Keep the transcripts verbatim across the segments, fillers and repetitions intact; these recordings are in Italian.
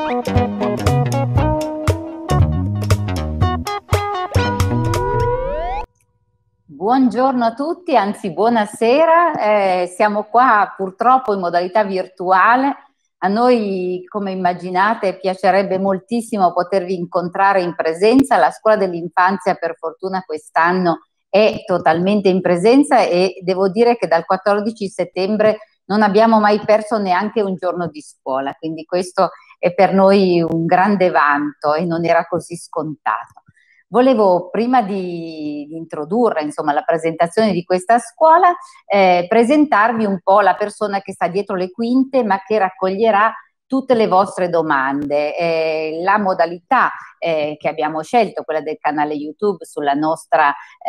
Buongiorno a tutti, anzi buonasera, eh, siamo qua purtroppo in modalità virtuale. A noi, come immaginate, piacerebbe moltissimo potervi incontrare in presenza. La scuola dell'infanzia per fortuna quest'anno è totalmente in presenza e devo dire che dal quattordici settembre non abbiamo mai perso neanche un giorno di scuola, quindi questo è per noi un grande vanto e non era così scontato. Volevo, prima di, di introdurre insomma, la presentazione di questa scuola, eh, presentarvi un po' la persona che sta dietro le quinte, ma che raccoglierà tutte le vostre domande. Eh, la modalità eh, che abbiamo scelto, quella del canale YouTube sulla nostra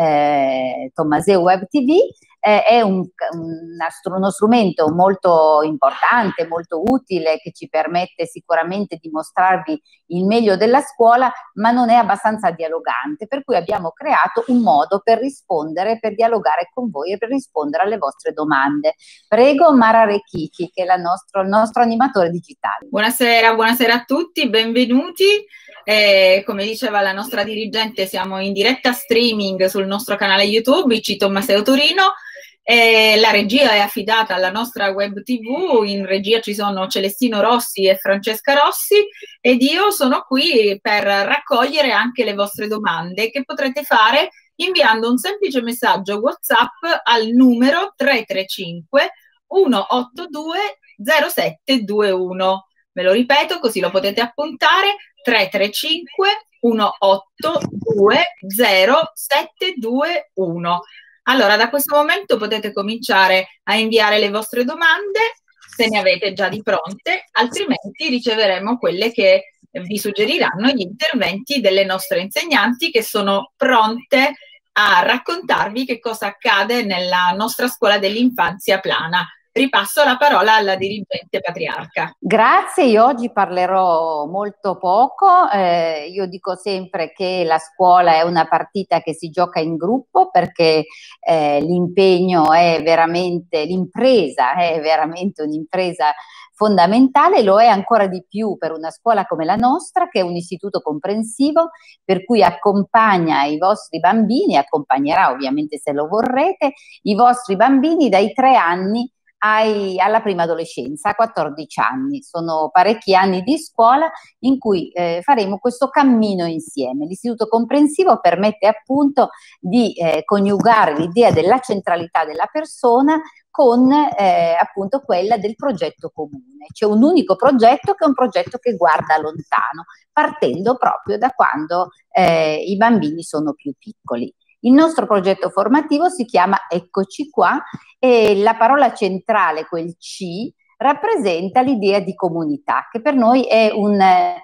eh, Tommaseo Web T V, eh, è un, un, uno strumento molto importante, molto utile, che ci permette sicuramente di mostrarvi il meglio della scuola, ma non è abbastanza dialogante, per cui abbiamo creato un modo per rispondere, per dialogare con voi e per rispondere alle vostre domande. Prego Mara Rechichi, che è la nostro, il nostro animatore digitale. Buonasera, buonasera a tutti, benvenuti. Eh, come diceva la nostra dirigente, siamo in diretta streaming sul nostro canale YouTube, I C Tommaseo Torino. Eh, la regia è affidata alla nostra web tivù, in regia ci sono Celestino Rossi e Francesca Rossi ed io sono qui per raccogliere anche le vostre domande che potrete fare inviando un semplice messaggio WhatsApp al numero tre tre cinque uno otto due zero sette due uno. Ve lo ripeto così lo potete appuntare: tre tre cinque uno otto due zero sette due uno. Allora, da questo momento potete cominciare a inviare le vostre domande, se ne avete già di pronte, altrimenti riceveremo quelle che vi suggeriranno gli interventi delle nostre insegnanti che sono pronte a raccontarvi che cosa accade nella nostra scuola dell'infanzia Plana. Ripasso la parola alla dirigente Patriarca. Grazie, io oggi parlerò molto poco, eh, io dico sempre che la scuola è una partita che si gioca in gruppo perché eh, l'impegno è veramente, l'impresa è veramente un'impresa fondamentale, lo è ancora di più per una scuola come la nostra, che è un istituto comprensivo, per cui accompagna i vostri bambini, accompagnerà ovviamente se lo vorrete, i vostri bambini dai tre anni Ai, alla prima adolescenza, a quattordici anni. Sono parecchi anni di scuola in cui eh, faremo questo cammino insieme. L'istituto comprensivo permette appunto di eh, coniugare l'idea della centralità della persona con eh, appunto quella del progetto comune. C'è un unico progetto che è un progetto che guarda lontano, partendo proprio da quando eh, i bambini sono più piccoli. Il nostro progetto formativo si chiama Eccoci qua e la parola centrale, quel C, rappresenta l'idea di comunità, che per noi è, un, eh,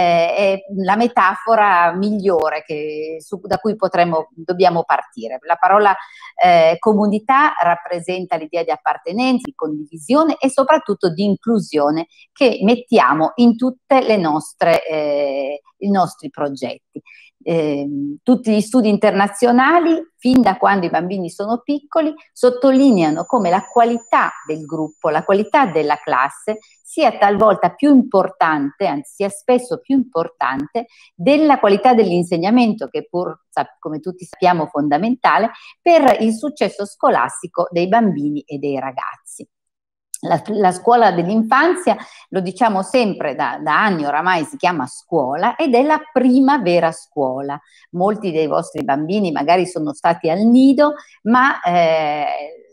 è la metafora migliore che, su, da cui potremmo, dobbiamo partire. La parola eh, comunità rappresenta l'idea di appartenenza, di condivisione e soprattutto di inclusione che mettiamo in tutte le nostre, eh, i nostri progetti. Eh, tutti gli studi internazionali, fin da quando i bambini sono piccoli, sottolineano come la qualità del gruppo, la qualità della classe sia talvolta più importante, anzi sia spesso più importante della qualità dell'insegnamento, che pur, come tutti sappiamo, fondamentale per il successo scolastico dei bambini e dei ragazzi. La, la scuola dell'infanzia, lo diciamo sempre da, da anni oramai, si chiama scuola ed è la prima vera scuola. Molti dei vostri bambini magari sono stati al nido, ma eh,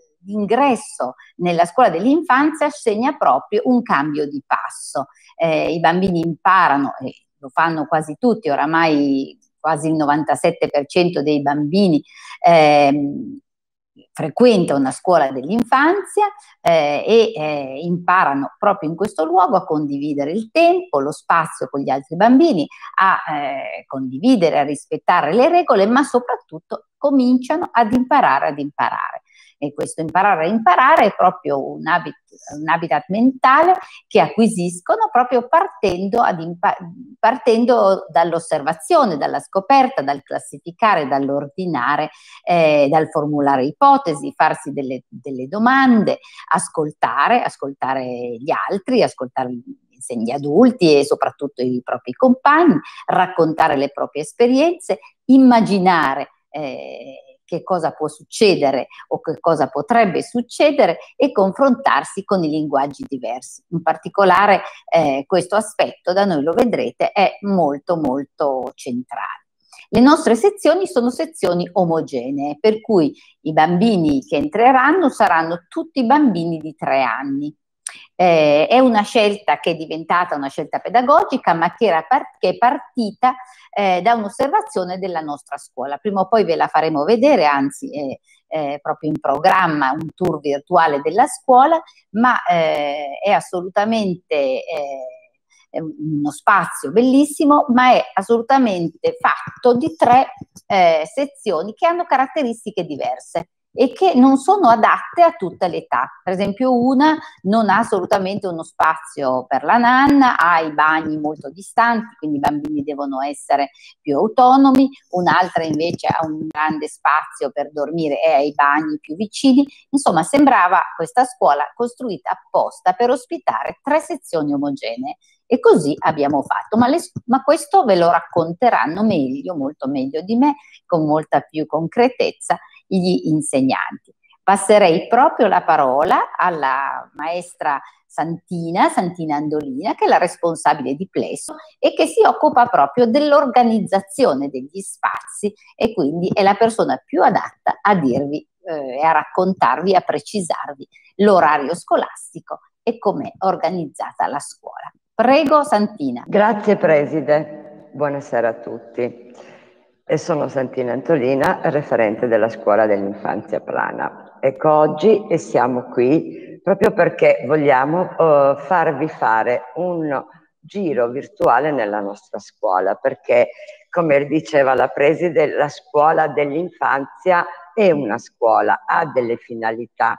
l'ingresso nella scuola dell'infanzia segna proprio un cambio di passo. Eh, I bambini imparano, e lo fanno quasi tutti, oramai quasi il novantasette per cento dei bambini eh, frequenta una scuola dell'infanzia eh, e eh, imparano proprio in questo luogo a condividere il tempo, lo spazio con gli altri bambini, a eh, condividere, a rispettare le regole, ma soprattutto cominciano ad imparare ad imparare. E questo imparare a imparare è proprio un, habit, un habitat mentale che acquisiscono proprio partendo, ad partendo dall'osservazione, dalla scoperta, dal classificare, dall'ordinare, eh, dal formulare ipotesi, farsi delle, delle domande, ascoltare, ascoltare gli altri, ascoltare gli adulti e soprattutto i propri compagni, raccontare le proprie esperienze, immaginare eh, che cosa può succedere o che cosa potrebbe succedere e confrontarsi con i linguaggi diversi. In particolare eh, questo aspetto, da noi lo vedrete, è molto molto centrale. Le nostre sezioni sono sezioni omogenee, per cui i bambini che entreranno saranno tutti bambini di tre anni. Eh, è una scelta che è diventata una scelta pedagogica, ma che, era part- che è partita eh, da un'osservazione della nostra scuola. Prima o poi ve la faremo vedere, anzi è, è proprio in programma un tour virtuale della scuola, ma eh, è assolutamente... Eh, è uno spazio bellissimo, ma è assolutamente fatto di tre eh, sezioni che hanno caratteristiche diverse e che non sono adatte a tutte le età. Per esempio una non ha assolutamente uno spazio per la nanna, ha i bagni molto distanti, quindi i bambini devono essere più autonomi, un'altra invece ha un grande spazio per dormire e ha i bagni più vicini. Insomma, sembrava questa scuola costruita apposta per ospitare tre sezioni omogenee. E così abbiamo fatto, ma, le, ma questo ve lo racconteranno meglio, molto meglio di me, con molta più concretezza, gli insegnanti. Passerei proprio la parola alla maestra Santina, Santina Andolina, che è la responsabile di Plesso e che si occupa proprio dell'organizzazione degli spazi e quindi è la persona più adatta a dirvi e eh, a raccontarvi, a precisarvi l'orario scolastico e com'è organizzata la scuola. Prego Santina. Grazie Preside, buonasera a tutti. E sono Santina Antolina, referente della Scuola dell'Infanzia Plana. Ecco, oggi siamo qui proprio perché vogliamo uh, farvi fare un giro virtuale nella nostra scuola, perché come diceva la Preside, la Scuola dell'Infanzia è una scuola, ha delle finalità.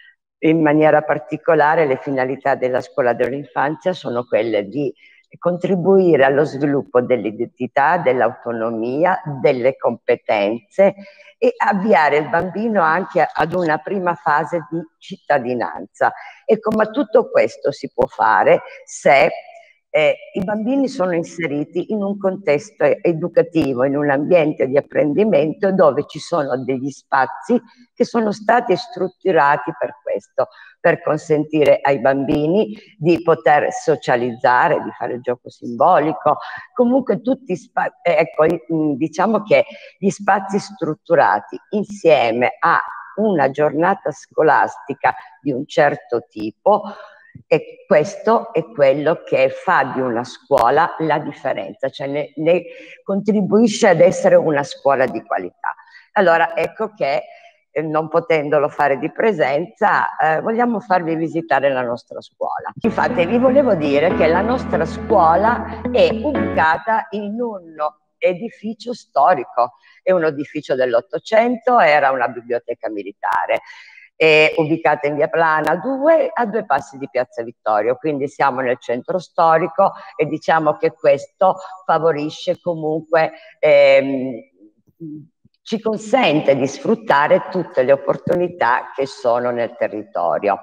In maniera particolare le finalità della scuola dell'infanzia sono quelle di contribuire allo sviluppo dell'identità, dell'autonomia, delle competenze e avviare il bambino anche ad una prima fase di cittadinanza. Ecco, ma tutto questo si può fare se eh, i bambini sono inseriti in un contesto educativo, in un ambiente di apprendimento dove ci sono degli spazi che sono stati strutturati per questo, per consentire ai bambini di poter socializzare, di fare il gioco simbolico, comunque tutti spazi, ecco, diciamo che gli spazi strutturati insieme a una giornata scolastica di un certo tipo, e questo è quello che fa di una scuola la differenza, cioè ne, ne contribuisce ad essere una scuola di qualità. Allora ecco che eh, non potendolo fare di presenza eh, vogliamo farvi visitare la nostra scuola. Infatti vi volevo dire che la nostra scuola è ubicata in un edificio storico, è un edificio dell'Ottocento, era una biblioteca militare. È ubicata in via Plana due, a due passi di Piazza Vittorio, quindi siamo nel centro storico e diciamo che questo favorisce comunque, ehm, ci consente di sfruttare tutte le opportunità che sono nel territorio.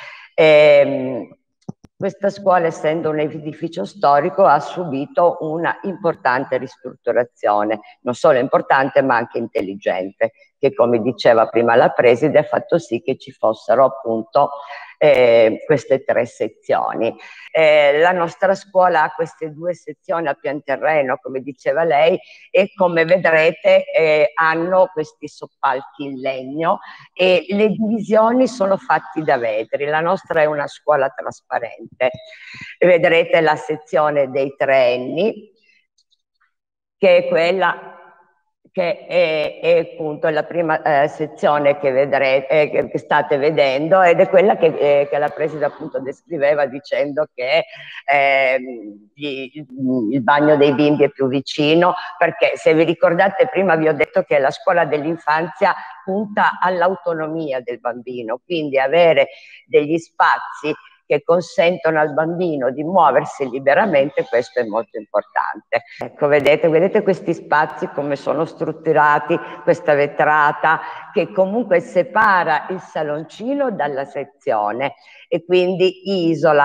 Ehm, Questa scuola, essendo un edificio storico, ha subito una importante ristrutturazione, non solo importante ma anche intelligente, che come diceva prima la Preside ha fatto sì che ci fossero appunto eh, queste tre sezioni. Eh, la nostra scuola ha queste due sezioni a pian terreno, come diceva lei, e come vedrete eh, hanno questi soppalchi in legno e le divisioni sono fatti da vetri. La nostra è una scuola trasparente. Vedrete la sezione dei treenni, che è quella che è, è appunto la prima eh, sezione che, vedrete, eh, che, che state vedendo, ed è quella che, eh, che la Preside appunto descriveva dicendo che eh, gli, il bagno dei bimbi è più vicino, perché se vi ricordate prima vi ho detto che la scuola dell'infanzia punta all'autonomia del bambino, quindi avere degli spazi che consentono al bambino di muoversi liberamente, questo è molto importante. Ecco, vedete, vedete questi spazi come sono strutturati, questa vetrata che comunque separa il saloncino dalla sezione e quindi isola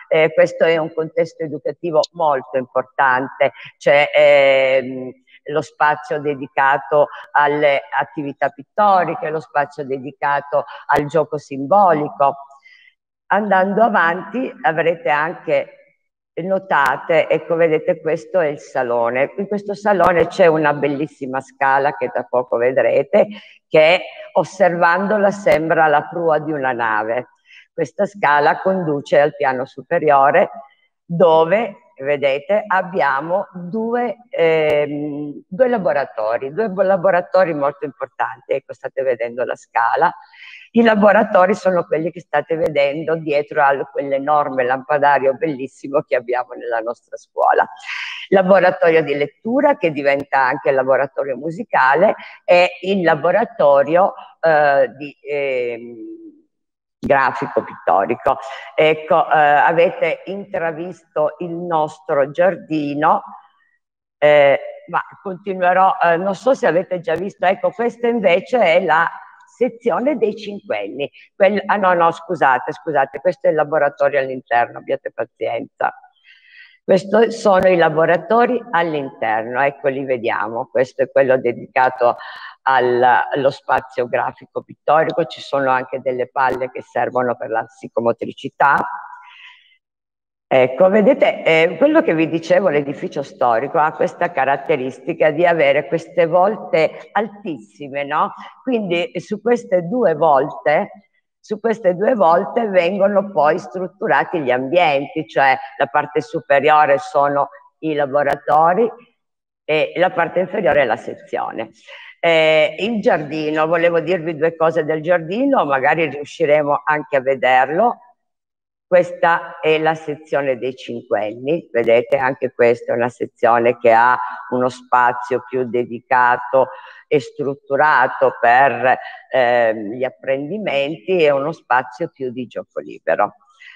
eh, questo è un contesto educativo molto importante, c'è ehm, lo spazio dedicato alle attività pittoriche, lo spazio dedicato al gioco simbolico. Andando avanti avrete anche, notate, ecco, vedete, questo è il salone. In questo salone c'è una bellissima scala che tra poco vedrete, che osservandola sembra la prua di una nave. Questa scala conduce al piano superiore, dove, vedete, abbiamo due, ehm, due laboratori, due laboratori molto importanti. Ecco, state vedendo la scala. I laboratori sono quelli che state vedendo dietro a quell'enorme lampadario bellissimo che abbiamo nella nostra scuola. Laboratorio di lettura, che diventa anche il laboratorio musicale, e il laboratorio eh, di eh, grafico pittorico. Ecco, eh, avete intravisto il nostro giardino, eh, ma continuerò, eh, non so se avete già visto, ecco, questa invece è la sezione dei cinquenni. Quell ah no, no, scusate, scusate, questo è il laboratorio all'interno, abbiate pazienza. Questi sono i laboratori all'interno, ecco, li vediamo. Questo è quello dedicato al, allo spazio grafico pittorico, ci sono anche delle palle che servono per la psicomotricità. Ecco, vedete, eh, quello che vi dicevo, l'edificio storico ha questa caratteristica di avere queste volte altissime, no? Quindi su queste due volte, su queste due volte vengono poi strutturati gli ambienti, cioè la parte superiore sono i laboratori e la parte inferiore è la sezione. Eh, il giardino, volevo dirvi due cose del giardino, magari riusciremo anche a vederlo. Questa è la sezione dei cinquenni, vedete, anche questa è una sezione che ha uno spazio più dedicato e strutturato per eh, gli apprendimenti e uno spazio più di gioco libero.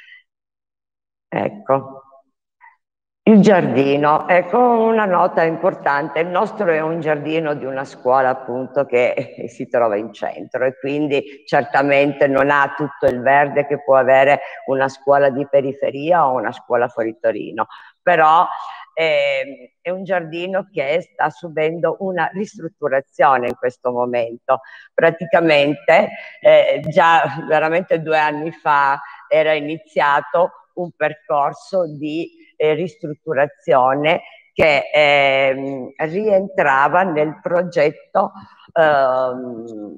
Ecco. Il giardino, ecco una nota importante, il nostro è un giardino di una scuola appunto che si trova in centro e quindi certamente non ha tutto il verde che può avere una scuola di periferia o una scuola fuori Torino, però eh, è un giardino che sta subendo una ristrutturazione in questo momento. Praticamente eh, già veramente due anni fa era iniziato un percorso di eh, ristrutturazione che eh, rientrava nel progetto, ehm,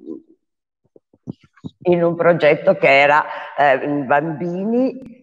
in un progetto che era eh, bambini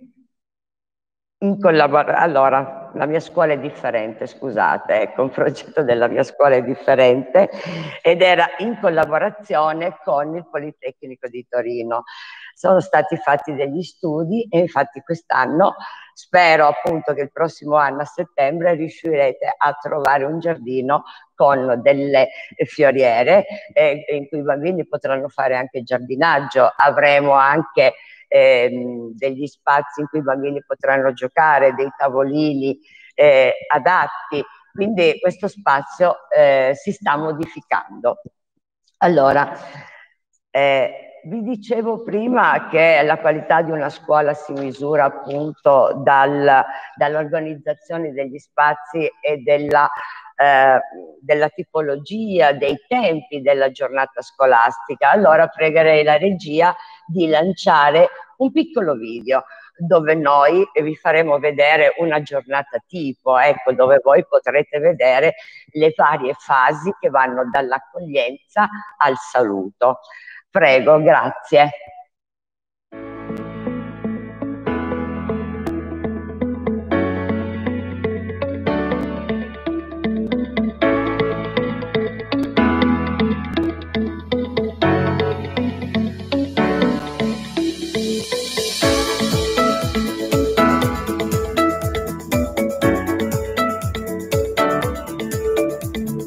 in collaborazione. Allora, la mia scuola è differente, scusate, ecco, un progetto della mia scuola è differente ed era in collaborazione con il Politecnico di Torino. Sono stati fatti degli studi e infatti quest'anno spero appunto che il prossimo anno a settembre riuscirete a trovare un giardino con delle fioriere eh, in cui i bambini potranno fare anche giardinaggio. Avremo anche ehm, degli spazi in cui i bambini potranno giocare, dei tavolini eh, adatti, quindi questo spazio eh, si sta modificando. Allora, eh, vi dicevo prima che la qualità di una scuola si misura appunto dal, dall'organizzazione degli spazi e della, eh, della tipologia, dei tempi della giornata scolastica. Allora pregherei la regia di lanciare un piccolo video dove noi vi faremo vedere una giornata tipo, ecco, dove voi potrete vedere le varie fasi che vanno dall'accoglienza al saluto. Prego, grazie.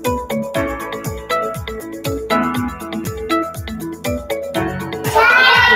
Ciao!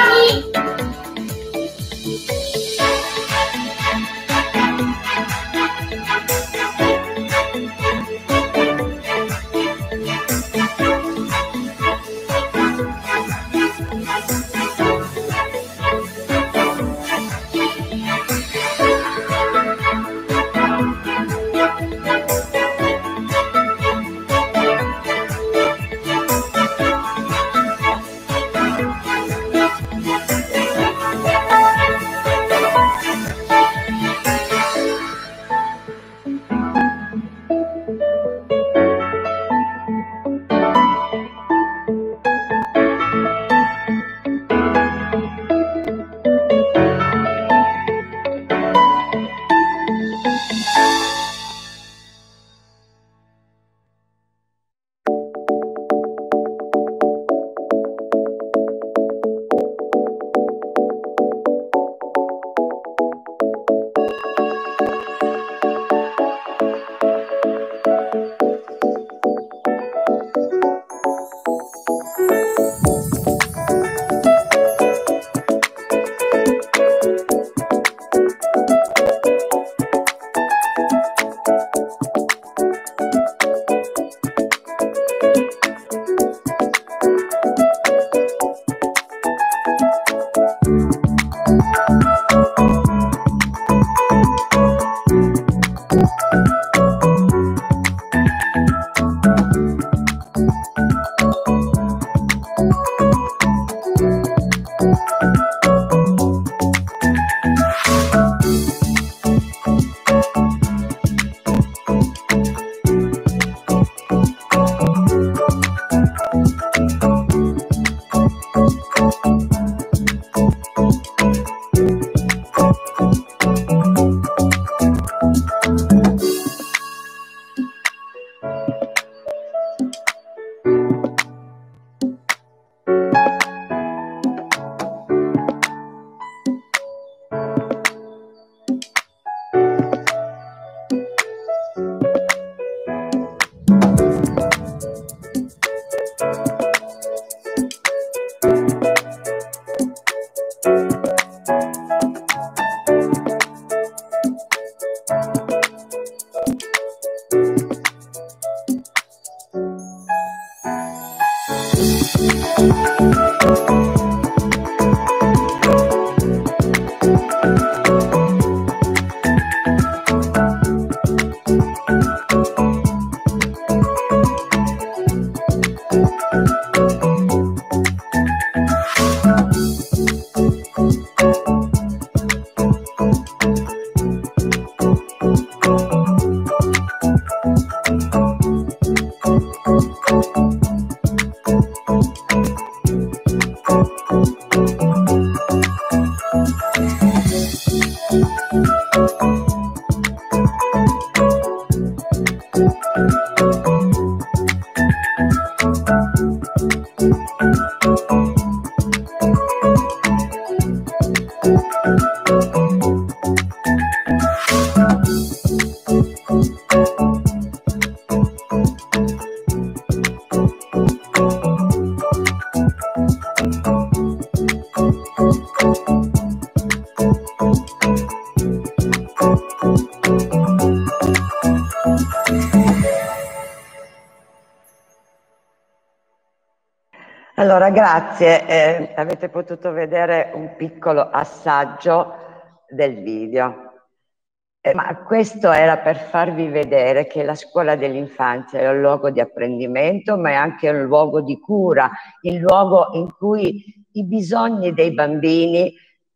Allora, grazie. Eh, avete potuto vedere un piccolo assaggio del video. Eh, ma questo era per farvi vedere che la scuola dell'infanzia è un luogo di apprendimento, ma è anche un luogo di cura, il luogo in cui i bisogni dei bambini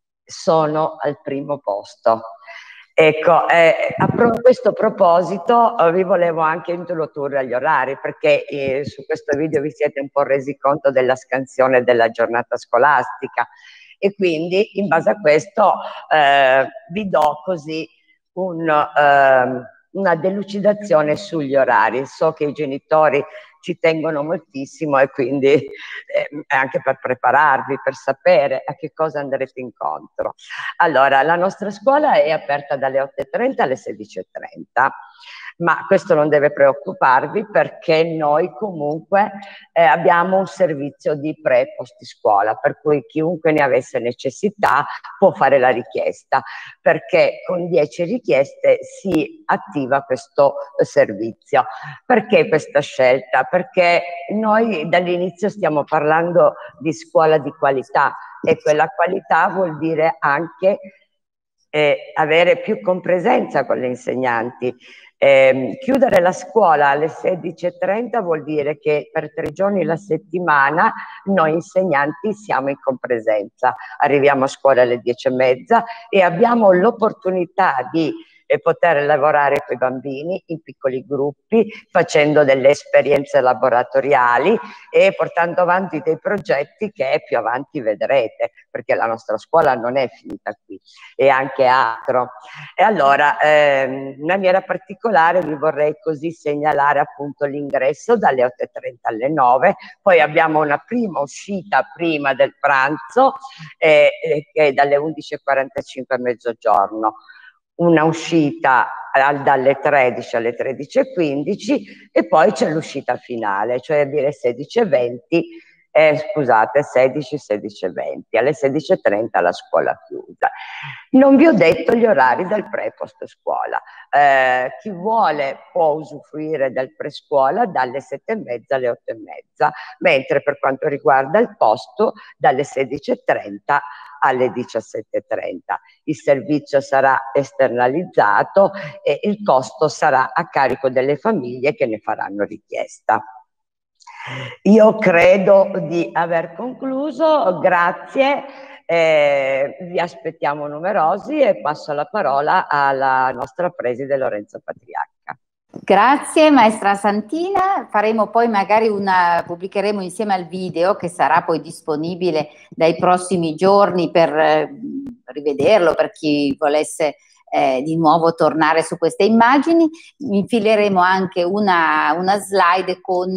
sono al primo posto. Ecco, eh, a pro questo proposito eh, vi volevo anche introdurre agli orari, perché eh, su questo video vi siete un po' resi conto della scansione della giornata scolastica e quindi in base a questo eh, vi do così un, eh, una delucidazione sugli orari. So che i genitori ci tengono moltissimo e quindi eh, anche per prepararvi, per sapere a che cosa andrete incontro. Allora, la nostra scuola è aperta dalle otto e trenta alle sedici e trenta, ma questo non deve preoccuparvi perché noi comunque eh, abbiamo un servizio di pre-post scuola, per cui chiunque ne avesse necessità può fare la richiesta, perché con dieci richieste si attiva questo servizio. Perché questa scelta? Perché noi dall'inizio stiamo parlando di scuola di qualità e quella qualità vuol dire anche eh, avere più compresenza con le insegnanti, Eh, chiudere la scuola alle sedici e trenta vuol dire che per tre giorni la settimana noi insegnanti siamo in compresenza, arriviamo a scuola alle dieci e mezza e abbiamo l'opportunità di e poter lavorare con i bambini in piccoli gruppi, facendo delle esperienze laboratoriali e portando avanti dei progetti che più avanti vedrete, perché la nostra scuola non è finita qui, è anche altro. E allora, ehm, in maniera particolare vi vorrei così segnalare appunto l'ingresso dalle otto e trenta alle nove, poi abbiamo una prima uscita prima del pranzo, eh, eh, dalle undici e quarantacinque a mezzogiorno, una uscita dalle tredici alle tredici e quindici e poi c'è l'uscita finale, cioè a dire sedici e venti, eh, scusate, sedici, sedici e venti, alle sedici e trenta la scuola chiusa. Non vi ho detto gli orari del pre e post scuola. Eh, chi vuole può usufruire del pre-scuola dalle sette e mezza alle otto e mezza, mentre per quanto riguarda il posto dalle sedici e trenta alle diciassette e trenta. Il servizio sarà esternalizzato e il costo sarà a carico delle famiglie che ne faranno richiesta. Io credo di aver concluso, grazie, eh, vi aspettiamo numerosi e passo la parola alla nostra preside Lorenzo Patriarca. Grazie maestra Santina, faremo poi magari una, pubblicheremo insieme al video che sarà poi disponibile dai prossimi giorni per eh, rivederlo, per chi volesse eh, di nuovo tornare su queste immagini. Infileremo anche una, una slide con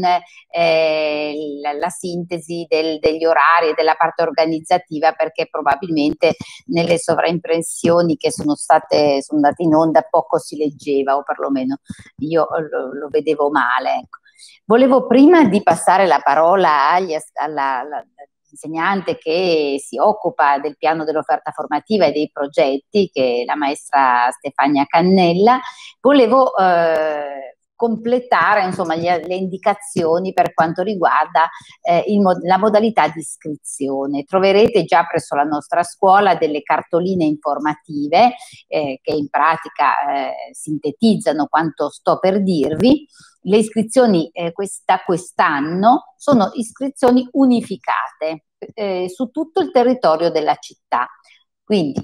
eh, la, la sintesi del, degli orari e della parte organizzativa, perché probabilmente nelle sovraimpressioni che sono state sono andate in onda poco si leggeva, o perlomeno io lo, lo vedevo male. Ecco. Volevo, prima di passare la parola agli, alla, alla insegnante che si occupa del piano dell'offerta formativa e dei progetti, che è la maestra Stefania Cannella, volevo eh, completare insomma gli, le indicazioni per quanto riguarda eh, il, la modalità di iscrizione. Troverete già presso la nostra scuola delle cartoline informative eh, che in pratica eh, sintetizzano quanto sto per dirvi. Le iscrizioni eh, questa, quest'anno sono iscrizioni unificate eh, su tutto il territorio della città, quindi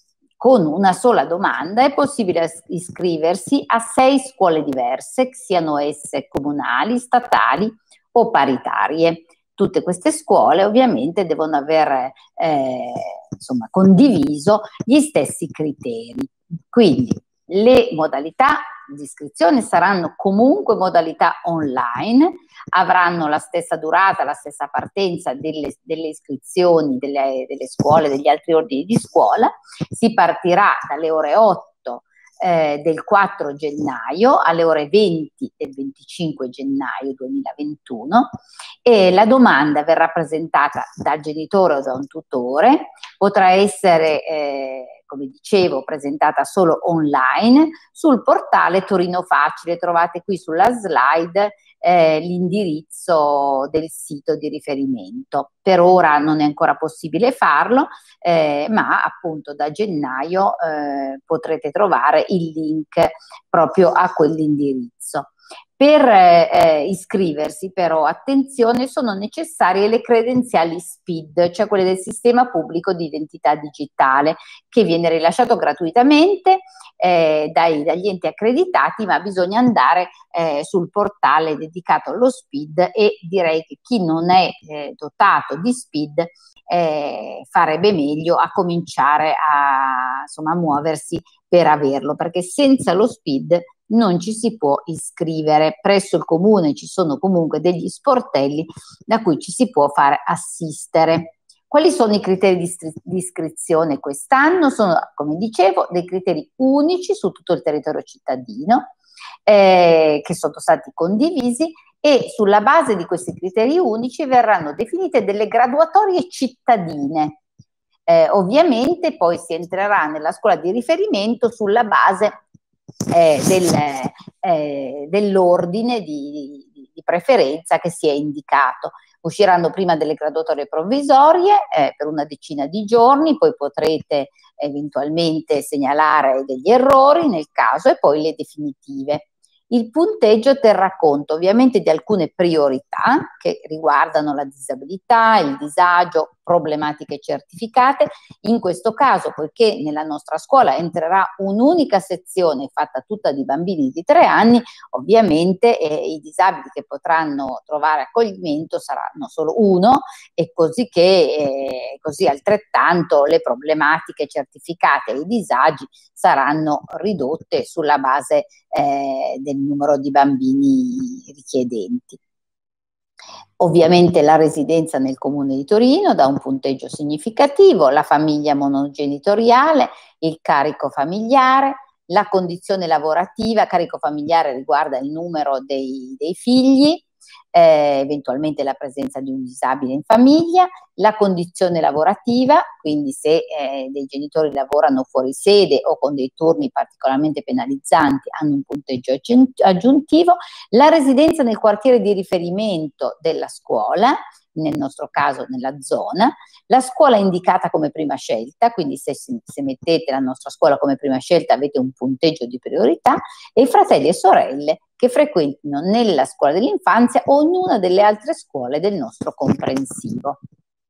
con una sola domanda è possibile iscriversi a sei scuole diverse, siano esse comunali, statali o paritarie. Tutte queste scuole ovviamente devono aver eh, insomma, condiviso gli stessi criteri. Quindi le modalità di iscrizione saranno comunque modalità online, avranno la stessa durata, la stessa partenza delle, delle iscrizioni delle, delle scuole, degli altri ordini di scuola. Si partirà dalle ore otto eh, del quattro gennaio alle ore venti del venticinque gennaio duemilaventuno e la domanda verrà presentata dal genitore o da un tutore, potrà essere eh, come dicevo, presentata solo online sul portale Torino Facile. Trovate qui sulla slide eh, l'indirizzo del sito di riferimento. Per ora non è ancora possibile farlo, eh, ma appunto da gennaio eh, potrete trovare il link proprio a quell'indirizzo. Per eh, iscriversi però, attenzione, sono necessarie le credenziali S P I D, cioè quelle del Sistema Pubblico di Identità Digitale, che viene rilasciato gratuitamente eh, dai, dagli enti accreditati, ma bisogna andare eh, sul portale dedicato allo S P I D e direi che chi non è eh, dotato di S P I D eh, farebbe meglio a cominciare a, insomma, a muoversi per averlo, perché senza lo S P I D non ci si può iscrivere. Presso il comune ci sono comunque degli sportelli da cui ci si può fare assistere. Quali sono i criteri di, di iscrizione quest'anno? Sono, come dicevo, dei criteri unici su tutto il territorio cittadino eh, che sono stati condivisi, e sulla base di questi criteri unici verranno definite delle graduatorie cittadine. Eh, ovviamente poi si entrerà nella scuola di riferimento sulla base Eh, del, eh, dell'ordine di, di, di preferenza che si è indicato. Usciranno prima delle graduatorie provvisorie eh, per una decina di giorni, poi potrete eventualmente segnalare degli errori nel caso, e poi le definitive. Il punteggio terrà conto ovviamente di alcune priorità che riguardano la disabilità, il disagio, problematiche certificate. In questo caso, poiché nella nostra scuola entrerà un'unica sezione fatta tutta di bambini di tre anni, ovviamente eh, i disabili che potranno trovare accoglimento saranno solo uno, e così che eh, così altrettanto le problematiche certificate e i disagi saranno ridotte sulla base eh, del numero di bambini richiedenti. Ovviamente la residenza nel Comune di Torino dà un punteggio significativo, la famiglia monogenitoriale, il carico familiare, la condizione lavorativa. Carico familiare riguarda il numero dei, dei figli, eh, eventualmente la presenza di un disabile in famiglia, la condizione lavorativa, quindi se eh, dei genitori lavorano fuori sede o con dei turni particolarmente penalizzanti hanno un punteggio aggiuntivo, la residenza nel quartiere di riferimento della scuola, nel nostro caso nella zona, la scuola indicata come prima scelta, quindi se, se mettete la nostra scuola come prima scelta avete un punteggio di priorità, e i fratelli e sorelle che frequentino nella scuola dell'infanzia o ognuna delle altre scuole del nostro comprensivo.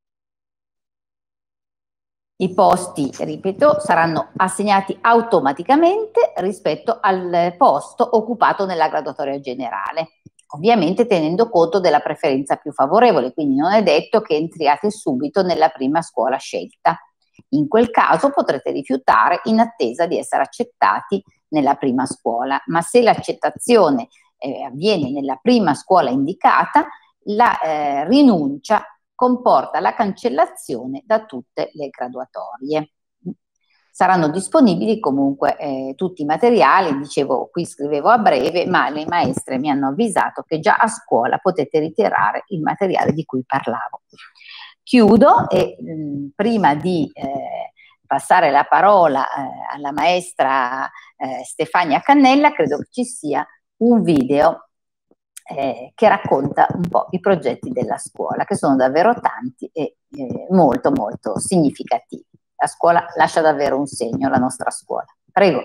I posti, ripeto, saranno assegnati automaticamente rispetto al posto occupato nella graduatoria generale, ovviamente tenendo conto della preferenza più favorevole, quindi non è detto che entriate subito nella prima scuola scelta. In quel caso potrete rifiutare in attesa di essere accettati nella prima scuola, ma se l'accettazione eh, avviene nella prima scuola indicata, la eh, rinuncia comporta la cancellazione da tutte le graduatorie. Saranno disponibili comunque eh, tutti i materiali, dicevo, qui scrivevo a breve, ma le maestre mi hanno avvisato che già a scuola potete ritirare il materiale di cui parlavo. Chiudo e mh, prima di eh, passare la parola eh, alla maestra eh, Stefania Cannella, credo che ci sia un video eh, che racconta un po' i progetti della scuola, che sono davvero tanti e eh, molto molto significativi. La scuola lascia davvero un segno, la nostra scuola. Prego.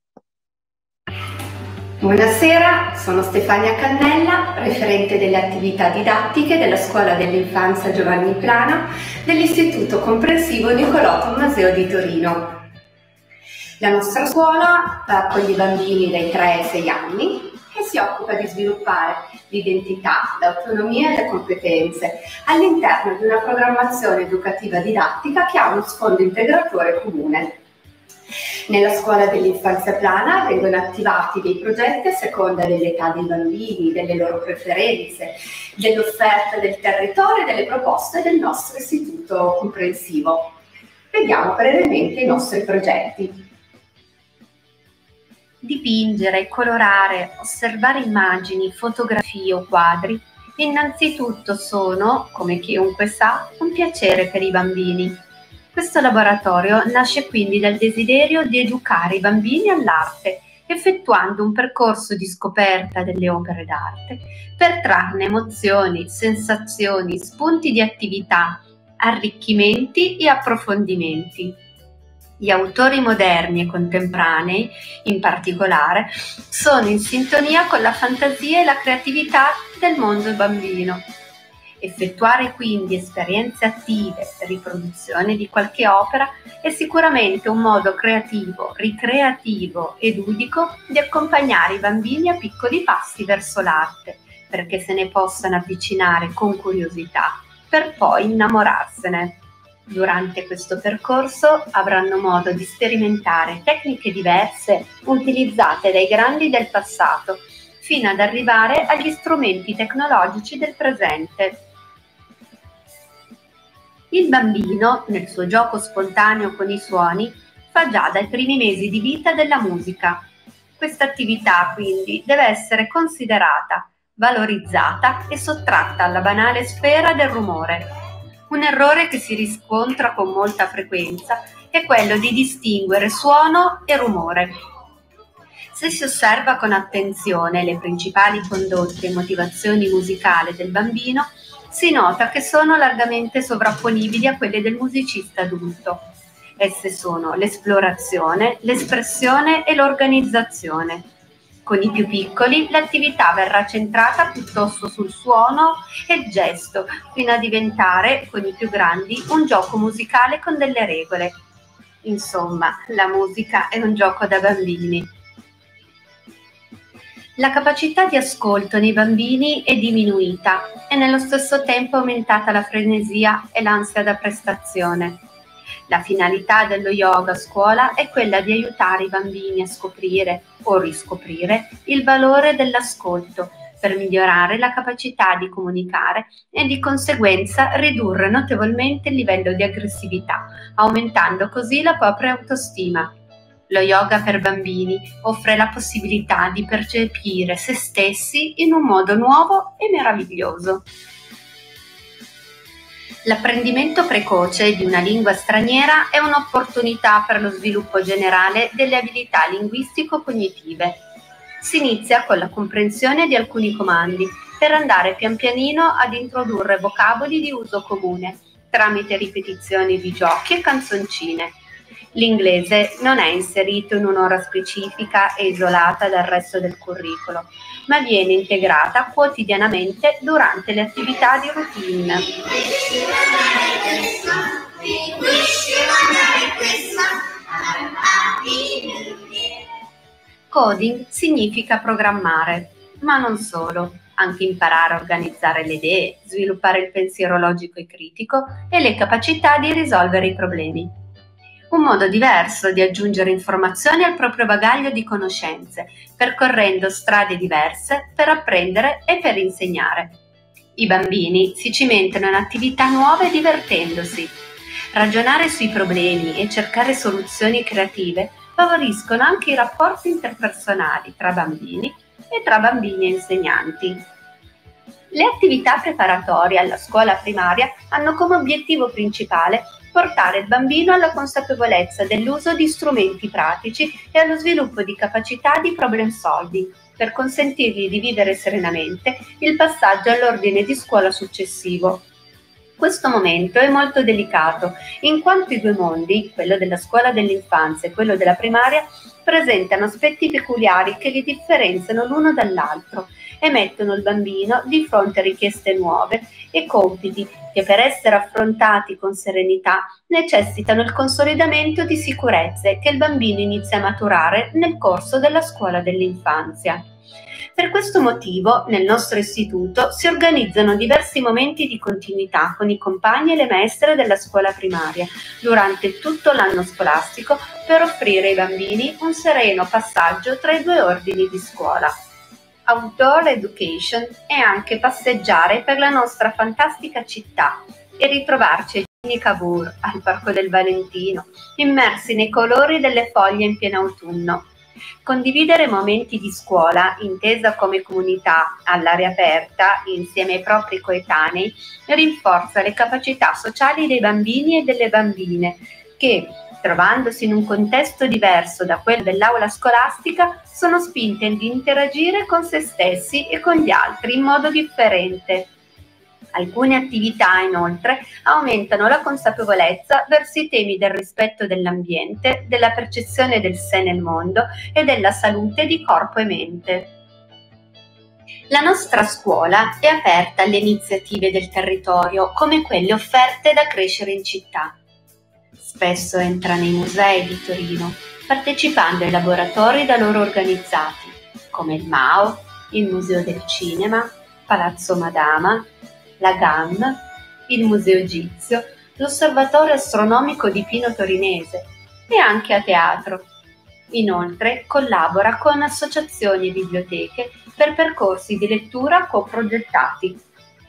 Buonasera, sono Stefania Cannella, referente delle attività didattiche della Scuola dell'Infanzia Giovanni Plana dell'Istituto Comprensivo Nicolò Tommaseo di Torino. La nostra scuola accoglie i bambini dai tre ai sei anni e si occupa di sviluppare l'identità, l'autonomia e le competenze all'interno di una programmazione educativa didattica che ha uno sfondo integratore comune. Nella Scuola dell'Infanzia Plana vengono attivati dei progetti a seconda dell'età dei bambini, delle loro preferenze, dell'offerta del territorio e delle proposte del nostro istituto comprensivo. Vediamo brevemente i nostri progetti. Dipingere, colorare, osservare immagini, fotografie o quadri, innanzitutto sono, come chiunque sa, un piacere per i bambini. Questo laboratorio nasce quindi dal desiderio di educare i bambini all'arte, effettuando un percorso di scoperta delle opere d'arte per trarne emozioni, sensazioni, spunti di attività, arricchimenti e approfondimenti. Gli autori moderni e contemporanei, in particolare, sono in sintonia con la fantasia e la creatività del mondo bambino. Effettuare quindi esperienze attive per riproduzione di qualche opera è sicuramente un modo creativo, ricreativo e ludico di accompagnare i bambini a piccoli passi verso l'arte, perché se ne possano avvicinare con curiosità, per poi innamorarsene. Durante questo percorso avranno modo di sperimentare tecniche diverse utilizzate dai grandi del passato, fino ad arrivare agli strumenti tecnologici del presente. Il bambino, nel suo gioco spontaneo con i suoni, fa già dai primi mesi di vita della musica. Questa attività, quindi, deve essere considerata, valorizzata e sottratta alla banale sfera del rumore. Un errore che si riscontra con molta frequenza è quello di distinguere suono e rumore. Se si osserva con attenzione le principali condotte e motivazioni musicali del bambino, si nota che sono largamente sovrapponibili a quelle del musicista adulto. Esse sono l'esplorazione, l'espressione e l'organizzazione. Con i più piccoli l'attività verrà centrata piuttosto sul suono e il gesto, fino a diventare, con i più grandi, un gioco musicale con delle regole. Insomma, la musica è un gioco da bambini. La capacità di ascolto nei bambini è diminuita e nello stesso tempo è aumentata la frenesia e l'ansia da prestazione. La finalità dello yoga a scuola è quella di aiutare i bambini a scoprire o riscoprire il valore dell'ascolto per migliorare la capacità di comunicare e di conseguenza ridurre notevolmente il livello di aggressività, aumentando così la propria autostima. Lo yoga per bambini offre la possibilità di percepire se stessi in un modo nuovo e meraviglioso. L'apprendimento precoce di una lingua straniera è un'opportunità per lo sviluppo generale delle abilità linguistico-cognitive. Si inizia con la comprensione di alcuni comandi, per andare pian pianino ad introdurre vocaboli di uso comune, tramite ripetizioni di giochi e canzoncine. L'inglese non è inserito in un'ora specifica e isolata dal resto del curriculum, ma viene integrata quotidianamente durante le attività di routine. Coding significa programmare, ma non solo, anche imparare a organizzare le idee, sviluppare il pensiero logico e critico e le capacità di risolvere i problemi. Un modo diverso di aggiungere informazioni al proprio bagaglio di conoscenze, percorrendo strade diverse per apprendere e per insegnare. I bambini si cimentano in attività nuove divertendosi. Ragionare sui problemi e cercare soluzioni creative favoriscono anche i rapporti interpersonali tra bambini e tra bambini e insegnanti. Le attività preparatorie alla scuola primaria hanno come obiettivo principale portare il bambino alla consapevolezza dell'uso di strumenti pratici e allo sviluppo di capacità di problem solving, per consentirgli di vivere serenamente il passaggio all'ordine di scuola successivo. Questo momento è molto delicato, in quanto i due mondi, quello della scuola dell'infanzia e quello della primaria, presentano aspetti peculiari che li differenziano l'uno dall'altro e mettono il bambino di fronte a richieste nuove e compiti che, per essere affrontati con serenità, necessitano il consolidamento di sicurezze che il bambino inizia a maturare nel corso della scuola dell'infanzia. Per questo motivo, nel nostro istituto si organizzano diversi momenti di continuità con i compagni e le maestre della scuola primaria durante tutto l'anno scolastico per offrire ai bambini un sereno passaggio tra i due ordini di scuola. Outdoor education è anche passeggiare per la nostra fantastica città e ritrovarci a Gini Cavour, al Parco del Valentino, immersi nei colori delle foglie in pieno autunno. Condividere momenti di scuola, intesa come comunità all'aria aperta, insieme ai propri coetanei, rinforza le capacità sociali dei bambini e delle bambine che, trovandosi in un contesto diverso da quello dell'aula scolastica, sono spinte ad interagire con se stessi e con gli altri in modo differente. Alcune attività, inoltre, aumentano la consapevolezza verso i temi del rispetto dell'ambiente, della percezione del sé nel mondo e della salute di corpo e mente. La nostra scuola è aperta alle iniziative del territorio, come quelle offerte da Crescere in Città. Spesso entra nei musei di Torino, partecipando ai laboratori da loro organizzati, come il M A O, il Museo del Cinema, Palazzo Madama, la G A M, il Museo Egizio, l'Osservatorio Astronomico di Pino Torinese e anche a teatro. Inoltre collabora con associazioni e biblioteche per percorsi di lettura coprogettati.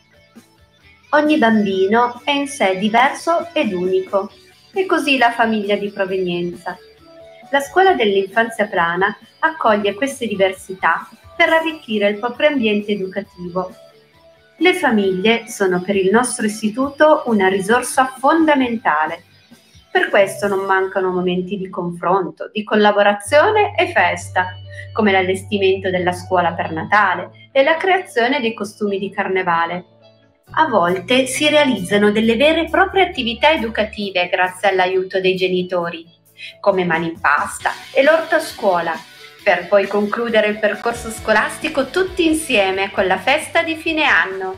Ogni bambino è in sé diverso ed unico, e così la famiglia di provenienza. La scuola dell'infanzia plana accoglie queste diversità per arricchire il proprio ambiente educativo. Le famiglie sono per il nostro istituto una risorsa fondamentale. Per questo non mancano momenti di confronto, di collaborazione e festa, come l'allestimento della scuola per Natale e la creazione dei costumi di carnevale. A volte si realizzano delle vere e proprie attività educative grazie all'aiuto dei genitori, come mani in pasta e l'orto a scuola, per poi concludere il percorso scolastico tutti insieme con la festa di fine anno.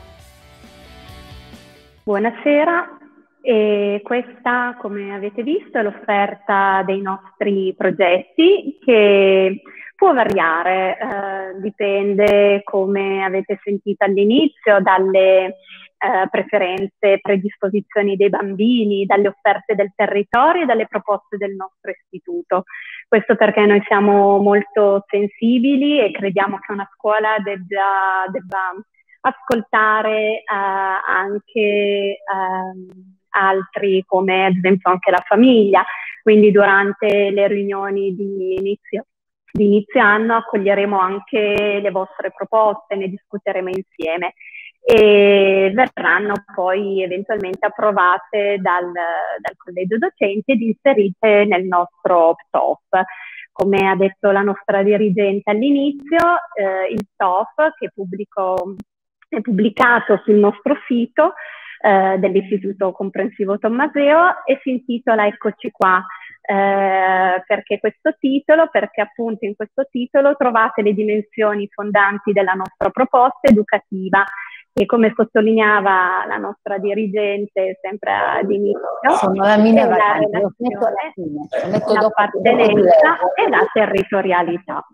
Buonasera, e questa, come avete visto, è l'offerta dei nostri progetti che può variare, eh, dipende, come avete sentito all'inizio, dalle eh, preferenze, predisposizioni dei bambini, dalle offerte del territorio e dalle proposte del nostro istituto. Questo perché noi siamo molto sensibili e crediamo che una scuola debba, debba ascoltare eh, anche eh, altri, come ad esempio anche la famiglia. Quindi durante le riunioni di inizio, di inizio anno accoglieremo anche le vostre proposte, ne discuteremo insieme e verranno poi eventualmente approvate dal, dal collegio docente ed inserite nel nostro P T O F. Come ha detto la nostra dirigente all'inizio, eh, il P T O F che pubblico, è pubblicato sul nostro sito eh, dell'Istituto Comprensivo Tommaseo e si intitola Eccoci qua. Eh, perché questo titolo? Perché appunto in questo titolo trovate le dimensioni fondanti della nostra proposta educativa e, come sottolineava la nostra dirigente sempre ad inizio, sono la mia la relazione, l'appartenenza e la territorialità.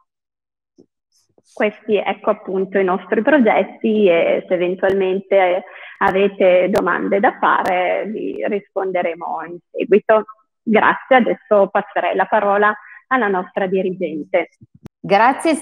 Questi, ecco appunto, i nostri progetti, e se eventualmente avete domande da fare vi risponderemo in seguito. Grazie, adesso passerei la parola alla nostra dirigente. Grazie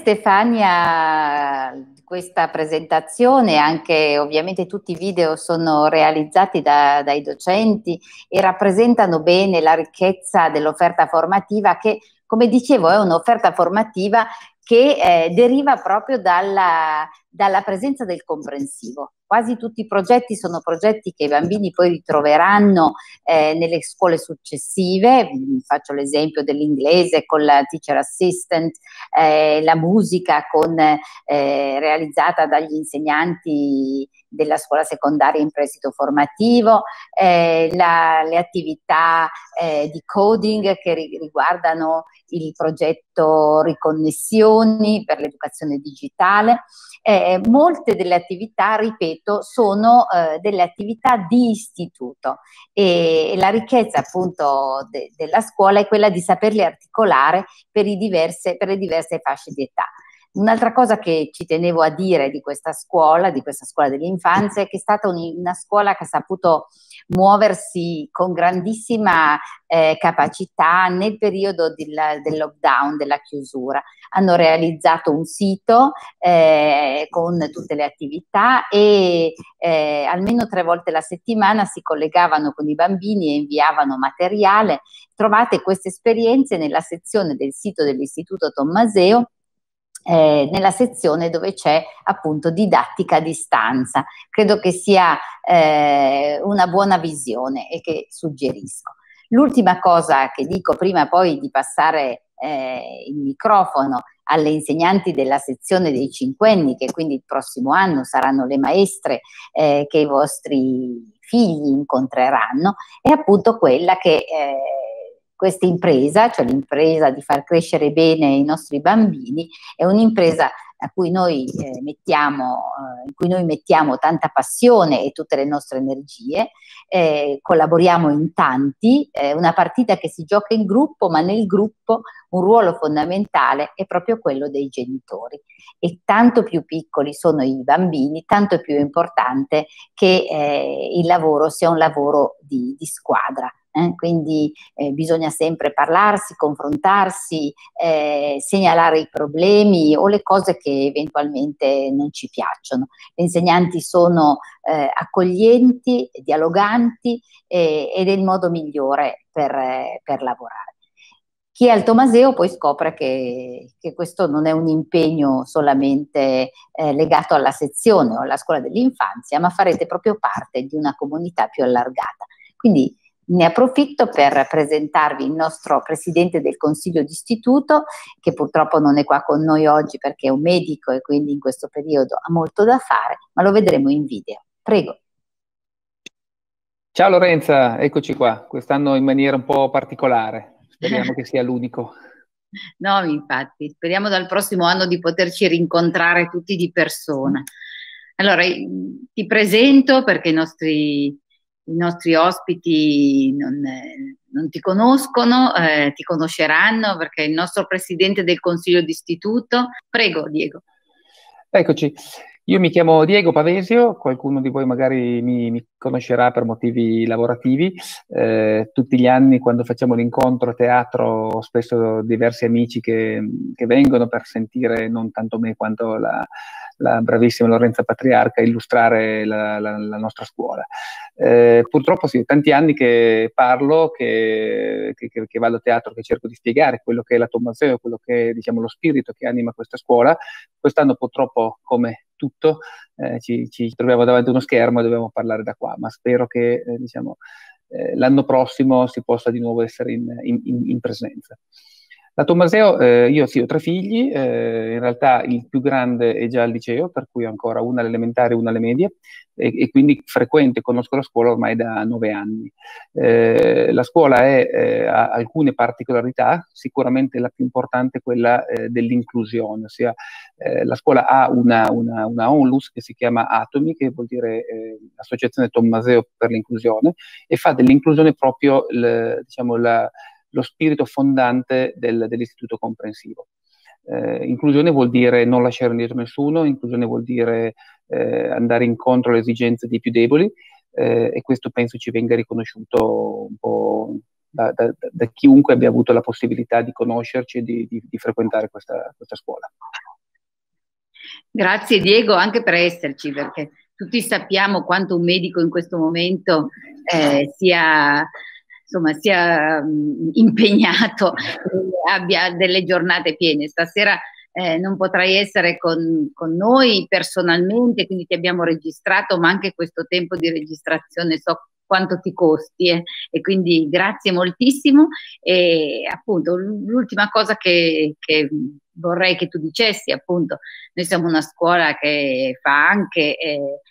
Stefania di questa presentazione, anche ovviamente tutti i video sono realizzati da, dai docenti e rappresentano bene la ricchezza dell'offerta formativa che, come dicevo, è un'offerta formativa che eh, deriva proprio dalla, dalla presenza del comprensivo. Quasi tutti i progetti sono progetti che i bambini poi ritroveranno eh, nelle scuole successive. Faccio l'esempio dell'inglese con la teacher assistant, eh, la musica con, eh, realizzata dagli insegnanti della scuola secondaria in prestito formativo, eh, la, le attività eh, di coding che ri- riguardano il progetto Riconnessioni per l'educazione digitale. Eh, molte delle attività, ripeto, sono eh, delle attività di istituto e, e la ricchezza appunto de, della scuola è quella di saperle articolare per, i diverse, per le diverse fasce di età. Un'altra cosa che ci tenevo a dire di questa scuola, di questa scuola dell'infanzia, è che è stata un, una scuola che ha saputo muoversi con grandissima eh, capacità nel periodo del, del lockdown, della chiusura. Hanno realizzato un sito eh, con tutte le attività e eh, almeno tre volte la settimana si collegavano con i bambini e inviavano materiale. Trovate queste esperienze nella sezione del sito dell'Istituto Tommaseo, Eh, nella sezione dove c'è appunto didattica a distanza. Credo che sia eh, una buona visione e che suggerisco. L'ultima cosa che dico prima poi di passare eh, il microfono alle insegnanti della sezione dei cinquenni, che quindi il prossimo anno saranno le maestre eh, che i vostri figli incontreranno, è appunto quella che eh, questa impresa, cioè l'impresa di far crescere bene i nostri bambini, è un'impresa a cui noi eh, mettiamo, eh, in cui noi mettiamo tanta passione e tutte le nostre energie, eh, collaboriamo in tanti, è eh, una partita che si gioca in gruppo, ma nel gruppo un ruolo fondamentale è proprio quello dei genitori. E tanto più piccoli sono i bambini, tanto è più importante che eh, il lavoro sia un lavoro di, di squadra. Eh, quindi eh, bisogna sempre parlarsi, confrontarsi, eh, segnalare i problemi o le cose che eventualmente non ci piacciono. Le insegnanti sono eh, accoglienti, dialoganti eh, ed è il modo migliore per, eh, per lavorare. Chi è al Tommaseo poi scopre che, che questo non è un impegno solamente eh, legato alla sezione o alla scuola dell'infanzia, ma farete proprio parte di una comunità più allargata. Quindi ne approfitto per presentarvi il nostro presidente del consiglio d'istituto, che purtroppo non è qua con noi oggi perché è un medico e quindi in questo periodo ha molto da fare, ma lo vedremo in video. Prego. Ciao Lorenza, eccoci qua, quest'anno in maniera un po' particolare, speriamo che sia l'unico. No, infatti, speriamo dal prossimo anno di poterci rincontrare tutti di persona. Allora, ti presento perché i nostri, i nostri ospiti non, eh, non ti conoscono, eh, ti conosceranno perché il nostro presidente del Consiglio d'Istituto. Prego, Diego. Eccoci. Io mi chiamo Diego Pavesio, qualcuno di voi magari mi, mi conoscerà per motivi lavorativi. Eh, tutti gli anni quando facciamo l'incontro a teatro ho spesso diversi amici che, che vengono per sentire non tanto me quanto la, la bravissima Lorenza Patriarca illustrare la, la, la nostra scuola. Eh, purtroppo sì, tanti anni che parlo, che, che, che vado a teatro, che cerco di spiegare quello che è la Tommaseo, quello che è, diciamo, lo spirito che anima questa scuola. Quest'anno purtroppo, come tutto, eh, ci, ci troviamo davanti a uno schermo e dobbiamo parlare da qua, ma spero che eh, diciamo, eh, l'anno prossimo si possa di nuovo essere in, in, in presenza. La Tommaseo, eh, io sì, ho tre figli, eh, in realtà il più grande è già al liceo, per cui ho ancora una alle elementari e una alle medie, e, e quindi frequento e conosco la scuola ormai da nove anni. Eh, la scuola è, eh, ha alcune particolarità, sicuramente la più importante è quella eh, dell'inclusione, ossia eh, la scuola ha una, una, una onlus che si chiama Atomi, che vuol dire eh, Associazione Tommaseo per l'inclusione, e fa dell'inclusione proprio il, diciamo, la lo spirito fondante del, dell'istituto comprensivo. Eh, inclusione vuol dire non lasciare indietro nessuno, inclusione vuol dire eh, andare incontro alle esigenze dei più deboli, eh, e questo penso ci venga riconosciuto un po' da, da, da chiunque abbia avuto la possibilità di conoscerci e di, di, di frequentare questa, questa scuola. Grazie Diego anche per esserci, perché tutti sappiamo quanto un medico in questo momento eh, sia... insomma, sia mh, impegnato e abbia delle giornate piene. Stasera eh, non potrai essere con, con noi personalmente, quindi ti abbiamo registrato, ma anche questo tempo di registrazione so quanto ti costi, eh, e quindi grazie moltissimo. E appunto l'ultima cosa che, che vorrei che tu dicessi, appunto, noi siamo una scuola che fa anche eh,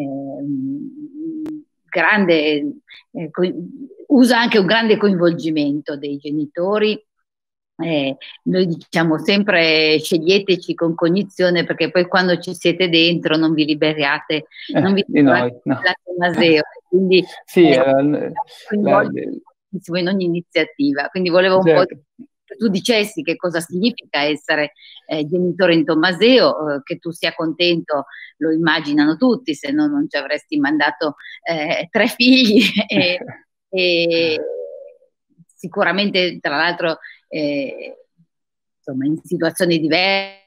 eh, grande, eh, usa anche un grande coinvolgimento dei genitori. Eh, noi diciamo sempre sceglieteci con cognizione, perché poi quando ci siete dentro non vi liberiate, eh, non vi di noi, no. la Tommaseo, quindi sì, eh, eh, la, in ogni iniziativa, quindi volevo certo. un po' che tu dicessi che cosa significa essere eh, genitore in Tommaseo, eh, che tu sia contento lo immaginano tutti, se no non ci avresti mandato eh, tre figli e, e sicuramente tra l'altro eh, insomma in situazioni diverse,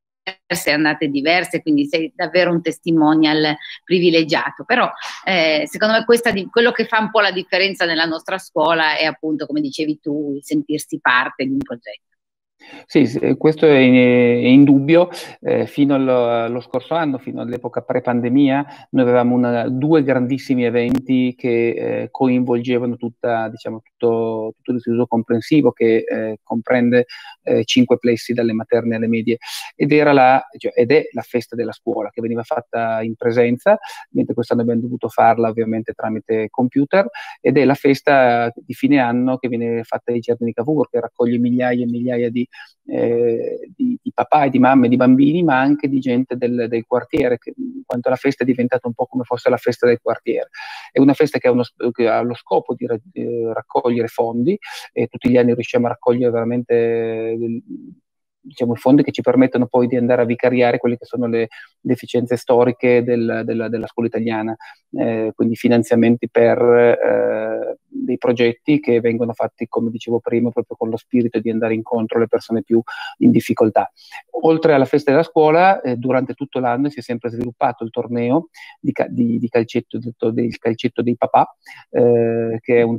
annate diverse, quindi sei davvero un testimonial privilegiato. Però eh, secondo me questa di, quello che fa un po' la differenza nella nostra scuola è appunto, come dicevi tu, il sentirsi parte di un progetto. Sì, sì, questo è, è indubbio. Eh, fino allo, allo scorso anno, fino all'epoca pre-pandemia, noi avevamo una, due grandissimi eventi che eh, coinvolgevano tutta, diciamo, tutto, tutto l'istituto comprensivo, che eh, comprende eh, cinque plessi dalle materne alle medie, ed, era la, cioè, ed è la festa della scuola, che veniva fatta in presenza, mentre quest'anno abbiamo dovuto farla ovviamente tramite computer, ed è la festa di fine anno che viene fatta ai Giardini Cavour, che raccoglie migliaia e migliaia di Eh, di, di papà e di mamme e di bambini, ma anche di gente del, del quartiere, che in quanto la festa è diventata un po' come fosse la festa del quartiere. È una festa che ha, uno, che ha lo scopo di eh, raccogliere fondi, e tutti gli anni riusciamo a raccogliere veramente eh, diciamo, fondi che ci permettono poi di andare a vicariare quelle che sono le deficienze storiche del, della, della scuola italiana, eh, quindi finanziamenti per eh, dei progetti che vengono fatti, come dicevo prima, proprio con lo spirito di andare incontro alle persone più in difficoltà. Oltre alla festa della scuola, eh, durante tutto l'anno si è sempre sviluppato il torneo di, di, di calcetto, del calcetto dei papà, eh, che è un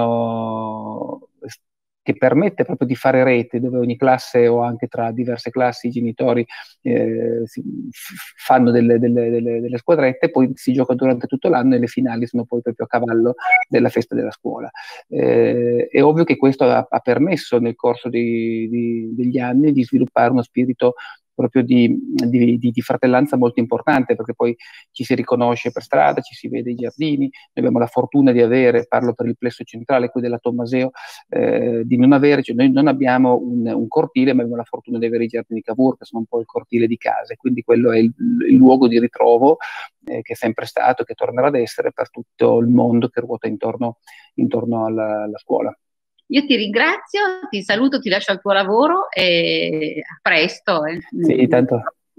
torneo che permette proprio di fare rete, dove ogni classe o anche tra diverse classi i genitori eh, si, fanno delle, delle, delle, delle squadrette, poi si gioca durante tutto l'anno e le finali sono poi proprio a cavallo della festa della scuola. Eh, è ovvio che questo ha, ha permesso nel corso di, di, degli anni di sviluppare uno spirito proprio di, di, di, di fratellanza molto importante, perché poi ci si riconosce per strada, ci si vede i giardini. Noi abbiamo la fortuna di avere, parlo per il plesso centrale qui della Tommaseo, eh, di non avere, cioè noi non abbiamo un, un cortile, ma abbiamo la fortuna di avere i giardini Cavour, che sono un po' il cortile di casa, e quindi quello è il, il luogo di ritrovo eh, che è sempre stato e che tornerà ad essere per tutto il mondo che ruota intorno, intorno alla, alla scuola. Io ti ringrazio, ti saluto, ti lascio al tuo lavoro e a presto. Eh. Sì, tanto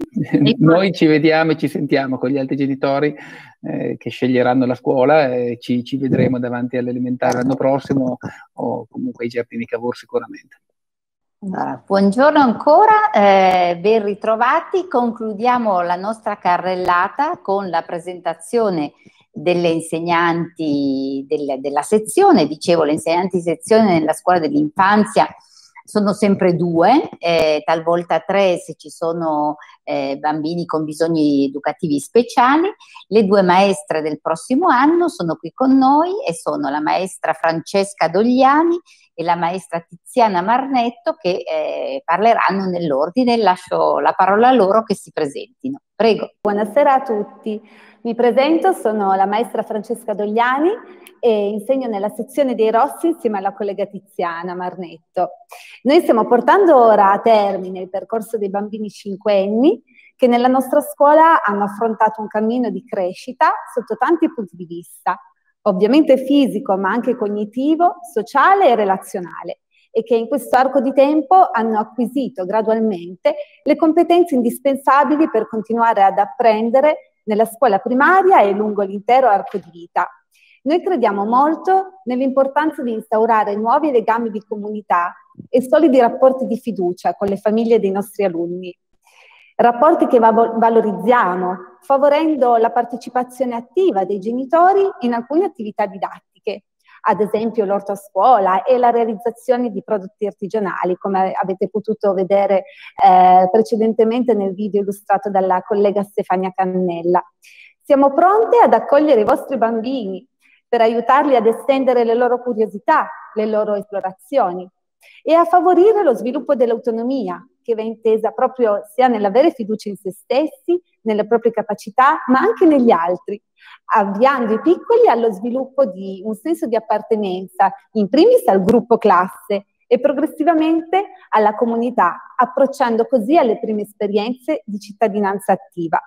noi ci vediamo e ci sentiamo con gli altri genitori eh, che sceglieranno la scuola e ci, ci vedremo davanti all'elementare l'anno prossimo o comunque ai giardini Cavour sicuramente. Allora, buongiorno ancora, eh, ben ritrovati. Concludiamo la nostra carrellata con la presentazione delle insegnanti del, della sezione. Dicevo, le insegnanti di sezione nella scuola dell'infanzia sono sempre due, eh, talvolta tre se ci sono eh, bambini con bisogni educativi speciali. Le due maestre del prossimo anno sono qui con noi e sono la maestra Francesca Dogliani e la maestra Tiziana Marnetto, che eh, parleranno nell'ordine. Lascio la parola a loro che si presentino. Prego. Buonasera a tutti. Mi presento, sono la maestra Francesca Dogliani e insegno nella sezione dei Rossi insieme alla collega Tiziana Marnetto. Noi stiamo portando ora a termine il percorso dei bambini cinquenni che nella nostra scuola hanno affrontato un cammino di crescita sotto tanti punti di vista, ovviamente fisico ma anche cognitivo, sociale e relazionale, e che in questo arco di tempo hanno acquisito gradualmente le competenze indispensabili per continuare ad apprendere nella scuola primaria e lungo l'intero arco di vita. Noi crediamo molto nell'importanza di instaurare nuovi legami di comunità e solidi rapporti di fiducia con le famiglie dei nostri alunni. Rapporti che valorizziamo, favorendo la partecipazione attiva dei genitori in alcune attività didattiche, ad esempio l'orto a scuola e la realizzazione di prodotti artigianali, come avete potuto vedere eh, precedentemente nel video illustrato dalla collega Stefania Cannella. Siamo pronte ad accogliere i vostri bambini per aiutarli ad estendere le loro curiosità, le loro esplorazioni e a favorire lo sviluppo dell'autonomia, che va intesa proprio sia nell'avere fiducia in se stessi, nelle proprie capacità, ma anche negli altri, avviando i piccoli allo sviluppo di un senso di appartenenza, in primis al gruppo classe e progressivamente alla comunità, approcciando così alle prime esperienze di cittadinanza attiva.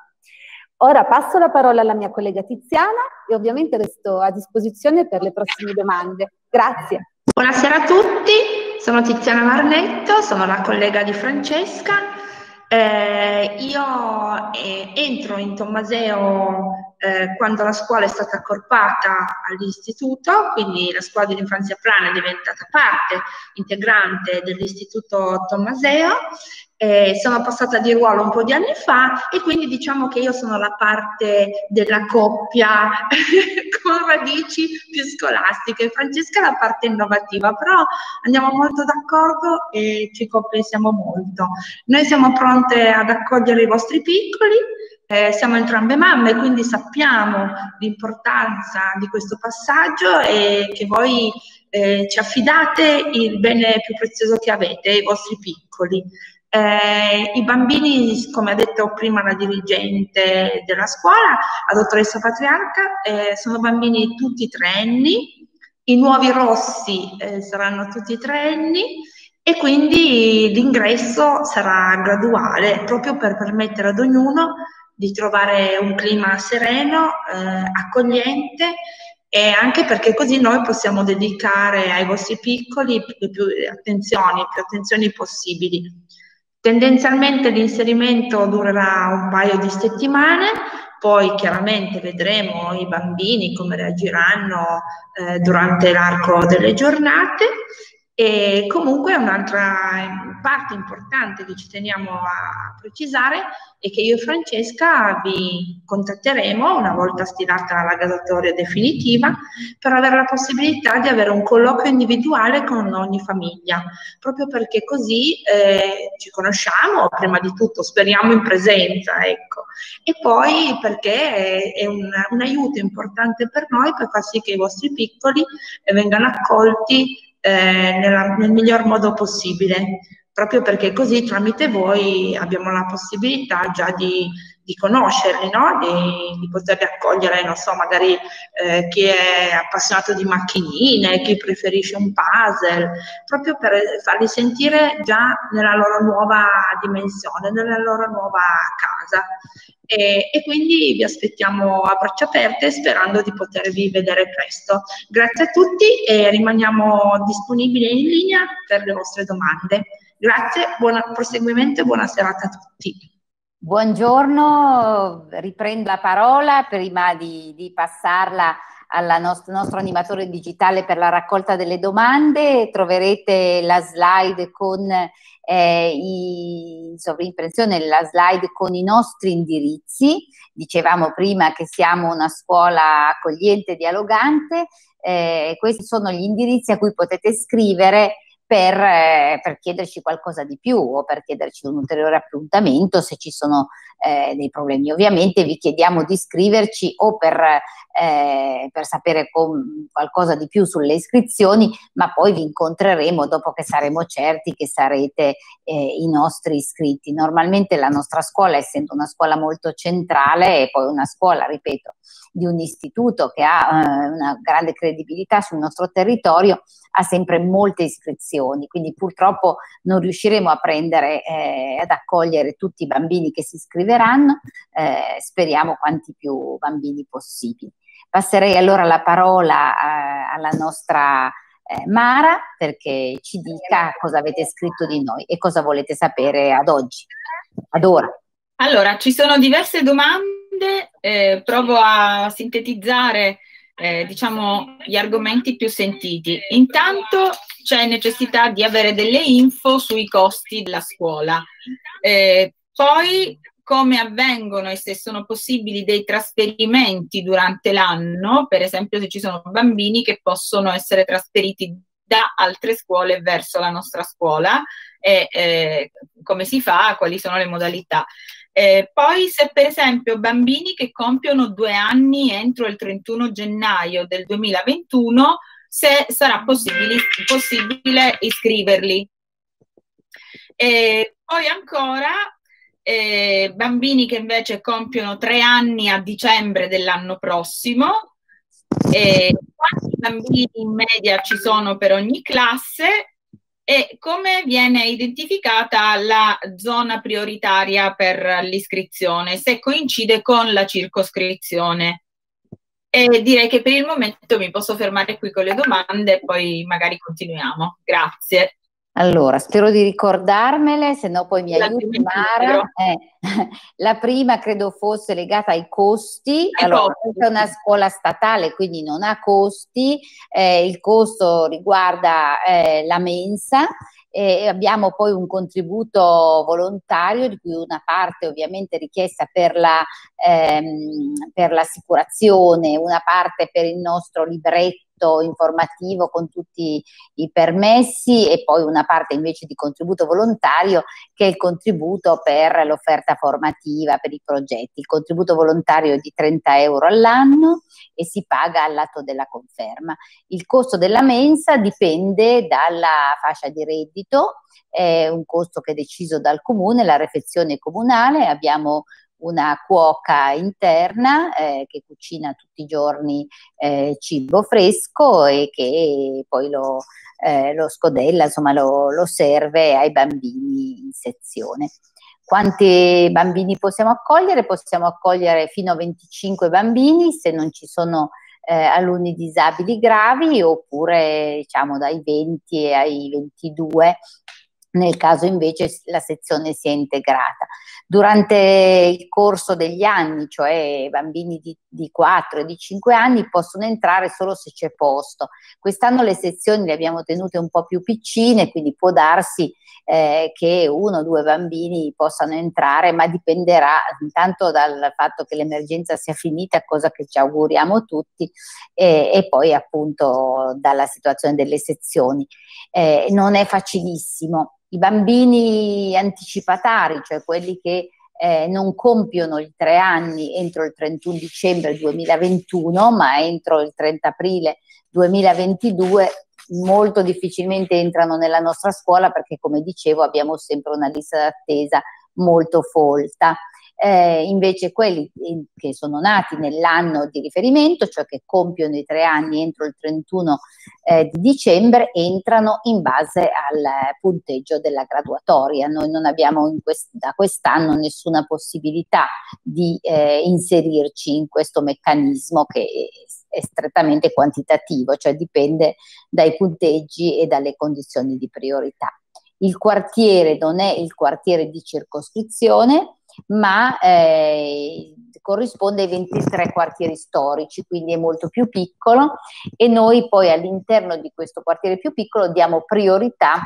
Ora passo la parola alla mia collega Tiziana e ovviamente resto a disposizione per le prossime domande. Grazie. Buonasera a tutti, sono Tiziana Marnetto, sono la collega di Francesca. Eh, io eh, entro in Tommaseo eh, quando la scuola è stata accorpata all'istituto, quindi la scuola dell'infanzia Plana è diventata parte integrante dell'istituto Tommaseo. Eh, sono passata di ruolo un po' di anni fa e quindi diciamo che io sono la parte della coppia con radici più scolastiche, Francesca è la parte innovativa, però andiamo molto d'accordo e ci compensiamo molto. Noi siamo pronte ad accogliere i vostri piccoli, eh, siamo entrambe mamme, quindi sappiamo l'importanza di questo passaggio e che voi eh, ci affidate il bene più prezioso che avete, i vostri piccoli. Eh, I bambini, come ha detto prima la dirigente della scuola, la dottoressa Patriarca, eh, sono bambini tutti treenni, i nuovi rossi eh, saranno tutti treenni e quindi l'ingresso sarà graduale proprio per permettere ad ognuno di trovare un clima sereno, eh, accogliente, e anche perché così noi possiamo dedicare ai vostri piccoli più, più attenzioni, più attenzioni possibili. Tendenzialmente l'inserimento durerà un paio di settimane, poi chiaramente vedremo i bambini come reagiranno eh, durante l'arco delle giornate. E comunque un'altra parte importante che ci teniamo a precisare è che io e Francesca vi contatteremo una volta stilata la graduatoria definitiva per avere la possibilità di avere un colloquio individuale con ogni famiglia, proprio perché così eh, ci conosciamo, prima di tutto speriamo in presenza, ecco, e poi perché è un, un aiuto importante per noi per far sì che i vostri piccoli vengano accolti eh, nella, nel miglior modo possibile, proprio perché così tramite voi abbiamo la possibilità già di, di conoscerli, no? di, di poterli accogliere, non so, magari eh, chi è appassionato di macchinine, chi preferisce un puzzle, proprio per farli sentire già nella loro nuova dimensione, nella loro nuova casa. E, e quindi vi aspettiamo a braccia aperte sperando di potervi vedere presto. Grazie a tutti e rimaniamo disponibili in linea per le vostre domande. Grazie, buon proseguimento e buona serata a tutti. Buongiorno, riprendo la parola prima di, di passarla al nostro, nostro animatore digitale per la raccolta delle domande. Troverete la slide con eh, i, in sovrimpressione, la slide con i nostri indirizzi. Dicevamo prima che siamo una scuola accogliente e dialogante, eh, questi sono gli indirizzi a cui potete scrivere Per, eh, per chiederci qualcosa di più o per chiederci un ulteriore appuntamento se ci sono eh, dei problemi. Ovviamente vi chiediamo di iscriverci o per, eh, per sapere qualcosa di più sulle iscrizioni, ma poi vi incontreremo dopo che saremo certi che sarete eh, i nostri iscritti. Normalmente la nostra scuola, essendo una scuola molto centrale e poi una scuola, ripeto, di un istituto che ha eh, una grande credibilità sul nostro territorio, ha sempre molte iscrizioni, quindi purtroppo non riusciremo a prendere, eh, ad accogliere tutti i bambini che si iscriveranno, eh, speriamo quanti più bambini possibili. Passerei allora la parola eh, alla nostra eh, Mara perché ci dica cosa avete scritto di noi e cosa volete sapere ad oggi, ad ora. Allora, ci sono diverse domande, eh, provo a sintetizzare Eh, diciamo gli argomenti più sentiti. Intanto c'è necessità di avere delle info sui costi della scuola, eh, poi come avvengono e se sono possibili dei trasferimenti durante l'anno, per esempio se ci sono bambini che possono essere trasferiti da altre scuole verso la nostra scuola e eh, come si fa, quali sono le modalità. Eh, poi se per esempio bambini che compiono due anni entro il trentuno gennaio del duemilaventuno, se sarà possibile, possibile iscriverli. E poi ancora eh, bambini che invece compiono tre anni a dicembre dell'anno prossimo, e quanti bambini in media ci sono per ogni classe e come viene identificata la zona prioritaria per l'iscrizione, se coincide con la circoscrizione. E direi che per il momento mi posso fermare qui con le domande e poi magari continuiamo. Grazie. Allora, spero di ricordarmele, se no poi mi aiuti Mara. Eh, la prima credo fosse legata ai costi. Allora, questa è una scuola statale, quindi non ha costi. Eh, il costo riguarda eh, la mensa. E abbiamo poi un contributo volontario, di cui una parte ovviamente richiesta per la, ehm, per l'assicurazione, una parte per il nostro libretto informativo con tutti i permessi e poi una parte invece di contributo volontario che è il contributo per l'offerta formativa, per i progetti. Il contributo volontario è di trenta euro all'anno e si paga all'atto della conferma. Il costo della mensa dipende dalla fascia di reddito, è un costo che è deciso dal comune, la refezione comunale, abbiamo una cuoca interna eh, che cucina tutti i giorni eh, cibo fresco e che poi lo, eh, lo scodella, insomma lo, lo serve ai bambini in sezione. Quanti bambini possiamo accogliere? Possiamo accogliere fino a venticinque bambini se non ci sono eh, alunni disabili gravi, oppure diciamo dai venti ai ventidue nel caso invece la sezione sia integrata. Durante il corso degli anni, cioè bambini di, di quattro e di cinque anni, possono entrare solo se c'è posto. Quest'anno le sezioni le abbiamo tenute un po' più piccine, quindi può darsi eh, che uno o due bambini possano entrare, ma dipenderà intanto dal fatto che l'emergenza sia finita, cosa che ci auguriamo tutti, e, e poi appunto dalla situazione delle sezioni. Eh, non è facilissimo. I bambini anticipatari, cioè quelli che eh, non compiono i tre anni entro il trentuno dicembre duemilaventuno, ma entro il trenta aprile duemilaventidue, molto difficilmente entrano nella nostra scuola perché, come dicevo, abbiamo sempre una lista d'attesa molto folta. Eh, invece quelli che sono nati nell'anno di riferimento, cioè che compiono i tre anni entro il trentuno eh, di dicembre, entrano in base al punteggio della graduatoria. Noi non abbiamo in quest- da quest'anno nessuna possibilità di eh, inserirci in questo meccanismo che è, è strettamente quantitativo, cioè dipende dai punteggi e dalle condizioni di priorità. Il quartiere non è il quartiere di circoscrizione, ma eh, corrisponde ai ventitré quartieri storici, quindi è molto più piccolo, e noi poi all'interno di questo quartiere più piccolo diamo priorità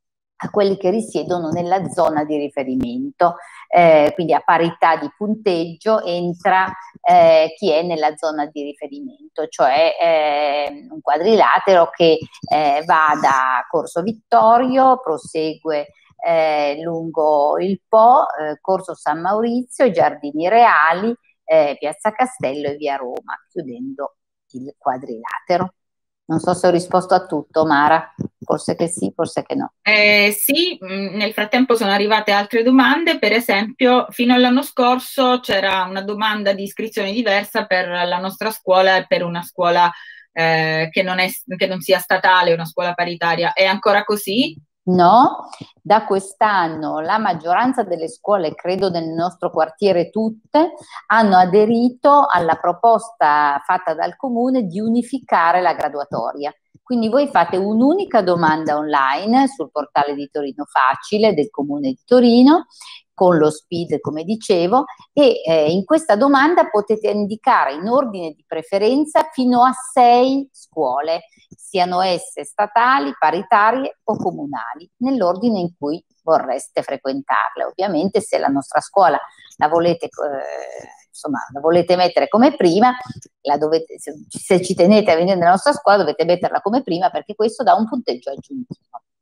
a quelli che risiedono nella zona di riferimento, eh, quindi a parità di punteggio entra eh, chi è nella zona di riferimento, cioè eh, un quadrilatero che eh, va da Corso Vittorio, prosegue eh, lungo il Po, eh, Corso San Maurizio, Giardini Reali, eh, Piazza Castello e Via Roma, chiudendo il quadrilatero. Non so se ho risposto a tutto, Mara, forse che sì, forse che no. Eh, sì, mh, nel frattempo sono arrivate altre domande. Per esempio, fino all'anno scorso c'era una domanda di iscrizione diversa per la nostra scuola e per una scuola eh, che, non è, che non sia statale, una scuola paritaria. È ancora così? No, da quest'anno la maggioranza delle scuole, credo nel nostro quartiere tutte, hanno aderito alla proposta fatta dal Comune di unificare la graduatoria. Quindi voi fate un'unica domanda online sul portale di Torino Facile del Comune di Torino, con lo SPID, come dicevo, e eh, in questa domanda potete indicare in ordine di preferenza fino a sei scuole, siano esse statali, paritarie o comunali, nell'ordine in cui vorreste frequentarle. Ovviamente se la nostra scuola la volete, eh, insomma, la volete mettere come prima, la dovete, se, se ci tenete a venire nella nostra scuola dovete metterla come prima, perché questo dà un punteggio aggiuntivo.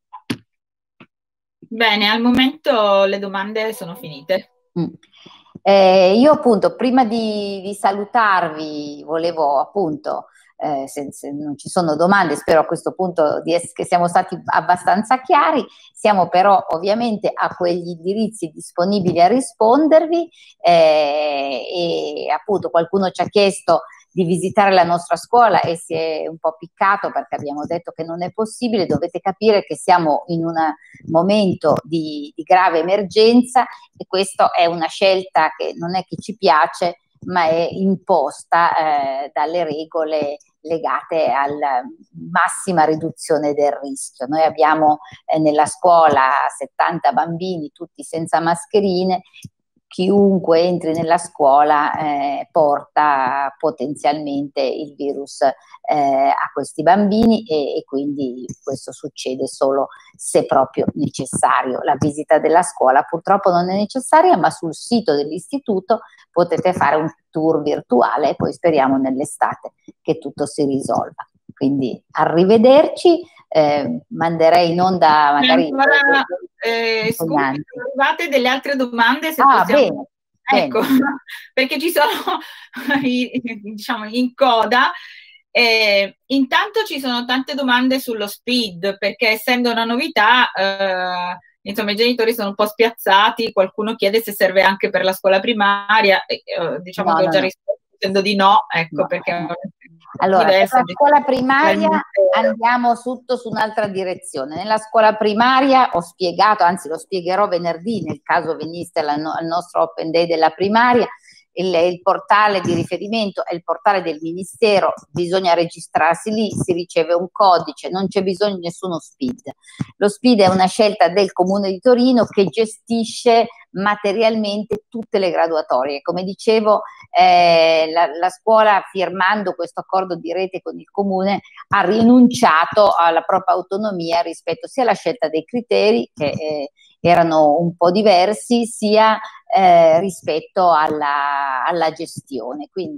Bene, al momento le domande sono finite. Mm. Eh, io appunto, prima di, di salutarvi, volevo appunto, eh, se, se non ci sono domande, spero a questo punto di essere, che siamo stati abbastanza chiari, siamo però ovviamente a quegli indirizzi disponibili a rispondervi, eh, e appunto qualcuno ci ha chiesto di visitare la nostra scuola e si è un po' piccato perché abbiamo detto che non è possibile. Dovete capire che siamo in un momento di, di grave emergenza e questa è una scelta che non è che ci piace, ma è imposta eh, dalle regole legate alla massima riduzione del rischio. Noi abbiamo eh, nella scuola settanta bambini, tutti senza mascherine. Chiunque entri nella scuola eh, porta potenzialmente il virus eh, a questi bambini e, e quindi questo succede solo se proprio necessario. La visita della scuola purtroppo non è necessaria, ma sul sito dell'istituto potete fare un tour virtuale e poi speriamo nell'estate che tutto si risolva. Quindi arrivederci, eh, manderei in onda magari... Ancora, eh, scusi, sono arrivate delle altre domande, se ah, possiamo... bene, ecco, bene. Perché ci sono diciamo in coda. Eh, intanto ci sono tante domande sullo SPID, perché essendo una novità, eh, insomma, i genitori sono un po' spiazzati. Qualcuno chiede se serve anche per la scuola primaria, eh, diciamo no, che ho no, già no. risposto dicendo di no, ecco, no, perché no. Allora, per la scuola primaria del... andiamo tutto su un'altra direzione. Nella scuola primaria ho spiegato, anzi lo spiegherò venerdì nel caso veniste al, no, al nostro Open Day della primaria. Il, il portale di riferimento è il portale del Ministero, bisogna registrarsi lì, si riceve un codice, non c'è bisogno di nessuno SPID. Lo SPID è una scelta del Comune di Torino che gestisce materialmente tutte le graduatorie. Come dicevo, eh, la, la scuola, firmando questo accordo di rete con il Comune, ha rinunciato alla propria autonomia rispetto sia alla scelta dei criteri, che eh, erano un po' diversi, sia eh, rispetto alla, alla gestione. Quindi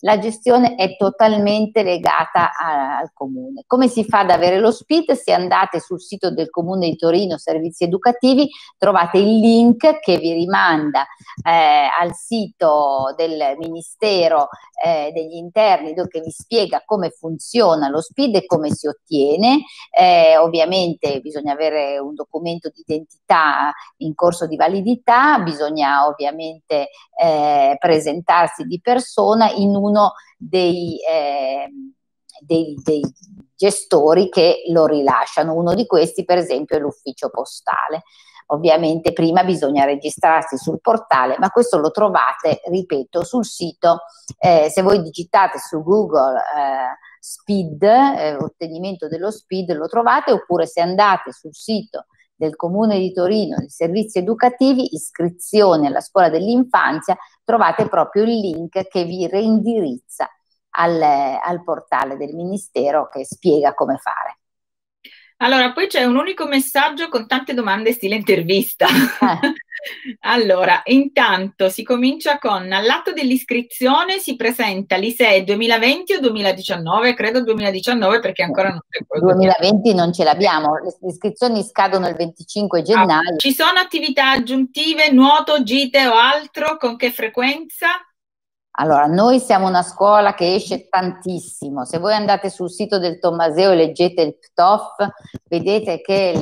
la gestione è totalmente legata a, al comune. Come si fa ad avere lo S P I D? Se andate sul sito del Comune di Torino, Servizi Educativi, trovate il link che vi rimanda eh, al sito del Ministero eh, degli Interni, dove vi spiega come funziona lo S P I D e come si ottiene. Eh, ovviamente bisogna avere un documento di identità in corso di validità, bisogna ovviamente eh, presentarsi di persona in uno dei, eh, dei, dei gestori che lo rilasciano. Uno di questi, per esempio, è l'ufficio postale. Ovviamente prima bisogna registrarsi sul portale, ma questo lo trovate, ripeto, sul sito. Eh, se voi digitate su Google eh, S P I D, eh, ottenimento dello S P I D, lo trovate, oppure se andate sul sito del Comune di Torino, dei servizi educativi, iscrizione alla scuola dell'infanzia, trovate proprio il link che vi reindirizza al, al portale del Ministero che spiega come fare. Allora, poi c'è un unico messaggio con tante domande stile intervista. Eh. Allora, intanto si comincia con: all'atto dell'iscrizione si presenta l'I S E E duemilaventi o duemiladiciannove? Credo duemiladiciannove, perché ancora non c'è quello. duemilaventi non ce l'abbiamo, le iscrizioni scadono il venticinque gennaio. Ah, ci sono attività aggiuntive, nuoto, gite o altro? Con che frequenza? Allora, noi siamo una scuola che esce tantissimo. Se voi andate sul sito del Tommaseo e leggete il P T O F, vedete che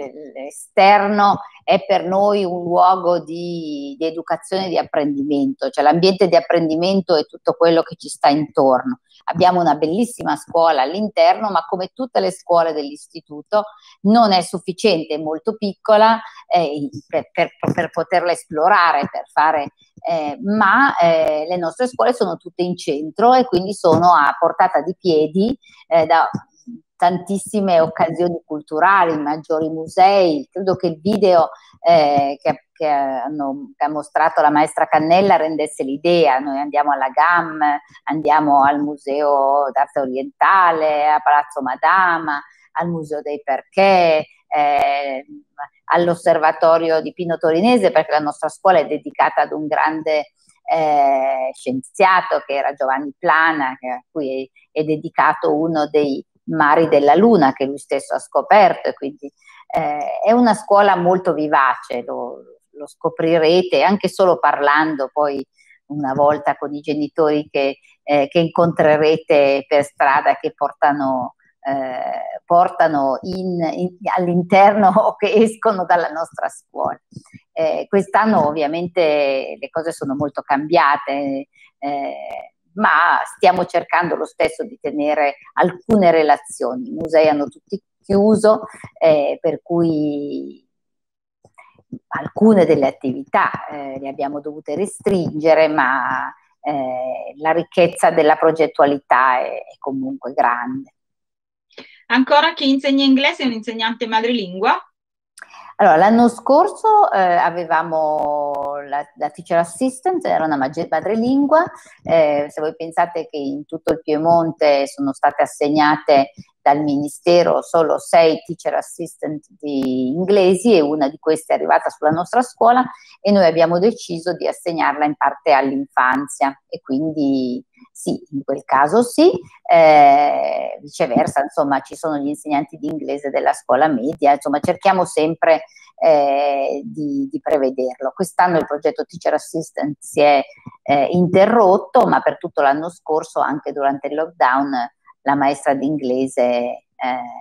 l'esterno è per noi un luogo di, di educazione e di apprendimento, cioè l'ambiente di apprendimento è tutto quello che ci sta intorno. Abbiamo una bellissima scuola all'interno, ma come tutte le scuole dell'istituto non è sufficiente, è molto piccola eh, per, per, per poterla esplorare, per fare, eh, ma eh, le nostre scuole sono tutte in centro e quindi sono a portata di piedi eh, da tantissime occasioni culturali, maggiori musei. Credo che il video eh, che, che, hanno, che ha mostrato la maestra Cannella rendesse l'idea. Noi andiamo alla G A M, andiamo al Museo d'Arte Orientale, a Palazzo Madama, al Museo dei Perché, eh, all'Osservatorio di Pino Torinese, perché la nostra scuola è dedicata ad un grande eh, scienziato che era Giovanni Plana, che, a cui è, è dedicato uno dei mari della Luna che lui stesso ha scoperto, e quindi eh, è una scuola molto vivace, lo, lo scoprirete anche solo parlando poi una volta con i genitori che, eh, che incontrerete per strada, che portano, eh, portano in, in, all'interno o che escono dalla nostra scuola. Eh, quest'anno ovviamente le cose sono molto cambiate, eh, ma stiamo cercando lo stesso di tenere alcune relazioni. I musei hanno tutti chiuso, eh, per cui alcune delle attività eh, le abbiamo dovute restringere, ma eh, la ricchezza della progettualità è, è comunque grande. Ancora, chi insegna inglese è un insegnante madrelingua? Allora, l'anno scorso eh, avevamo la, la teacher assistant, era una madrelingua. Eh, se voi pensate che in tutto il Piemonte sono state assegnate dal Ministero solo sei teacher assistant di inglesi, e una di queste è arrivata sulla nostra scuola, e noi abbiamo deciso di assegnarla in parte all'infanzia, e quindi sì, in quel caso sì, eh, viceversa, insomma, ci sono gli insegnanti di inglese della scuola media, insomma, cerchiamo sempre eh, di, di prevederlo. Quest'anno il progetto Teacher Assistant si è eh, interrotto, ma per tutto l'anno scorso, anche durante il lockdown, la maestra di inglese eh,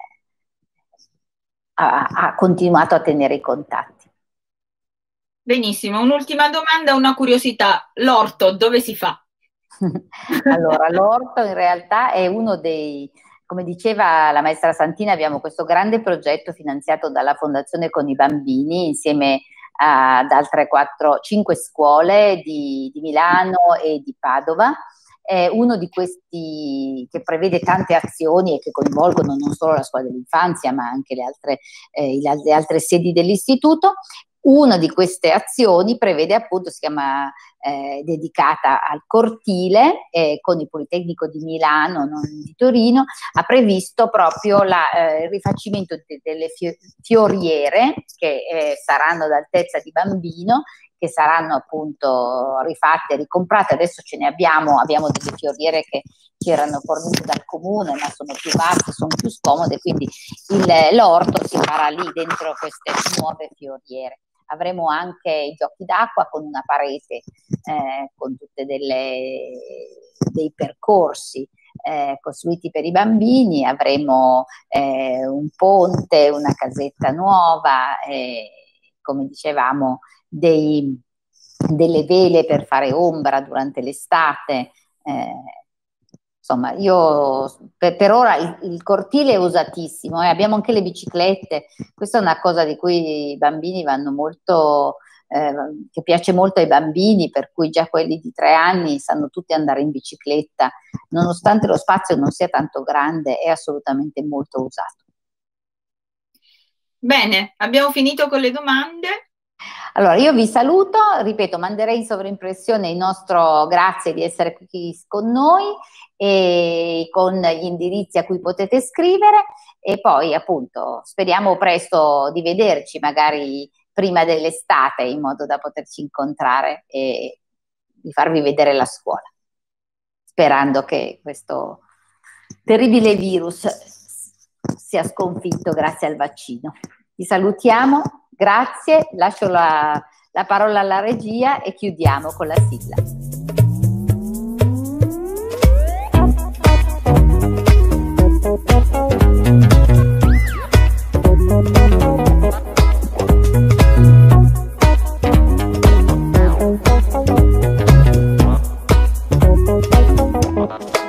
ha, ha continuato a tenere i contatti. Benissimo, un'ultima domanda, una curiosità: l'orto dove si fa? Allora, l'orto in realtà è uno dei, come diceva la maestra Santina, abbiamo questo grande progetto finanziato dalla Fondazione Con i Bambini, insieme ad altre quattro, cinque scuole di, di Milano e di Padova. È uno di questi che prevede tante azioni e che coinvolgono non solo la scuola dell'infanzia, ma anche le altre, eh, le altre sedi dell'istituto. Una di queste azioni prevede, appunto, si chiama eh, dedicata al cortile, eh, con il Politecnico di Milano, non di Torino, ha previsto proprio la, eh, il rifacimento de delle fioriere che eh, saranno d'altezza di bambino, che saranno appunto rifatte e ricomprate. Adesso ce ne abbiamo, abbiamo delle fioriere che ci erano fornite dal comune, ma sono più vaste, sono più scomode, quindi l'orto si farà lì dentro queste nuove fioriere. Avremo anche i giochi d'acqua con una parete eh, con tutte delle dei percorsi eh, costruiti per i bambini, avremo eh, un ponte, una casetta nuova, eh, come dicevamo dei, delle vele per fare ombra durante l'estate. Eh, insomma, io per, per ora il, il cortile è usatissimo, eh, abbiamo anche le biciclette. Questa è una cosa di cui i bambini vanno molto, eh, che piace molto ai bambini, per cui già quelli di tre anni sanno tutti andare in bicicletta, nonostante lo spazio non sia tanto grande, è assolutamente molto usato. Bene, abbiamo finito con le domande. Allora, io vi saluto, ripeto, manderei in sovraimpressione il nostro grazie di essere qui con noi e con gli indirizzi a cui potete scrivere, e poi appunto speriamo presto di vederci, magari prima dell'estate, in modo da poterci incontrare e di farvi vedere la scuola, sperando che questo terribile virus sia sconfitto grazie al vaccino. Vi salutiamo. Grazie, lascio la, la parola alla regia e chiudiamo con la sigla. Thank you.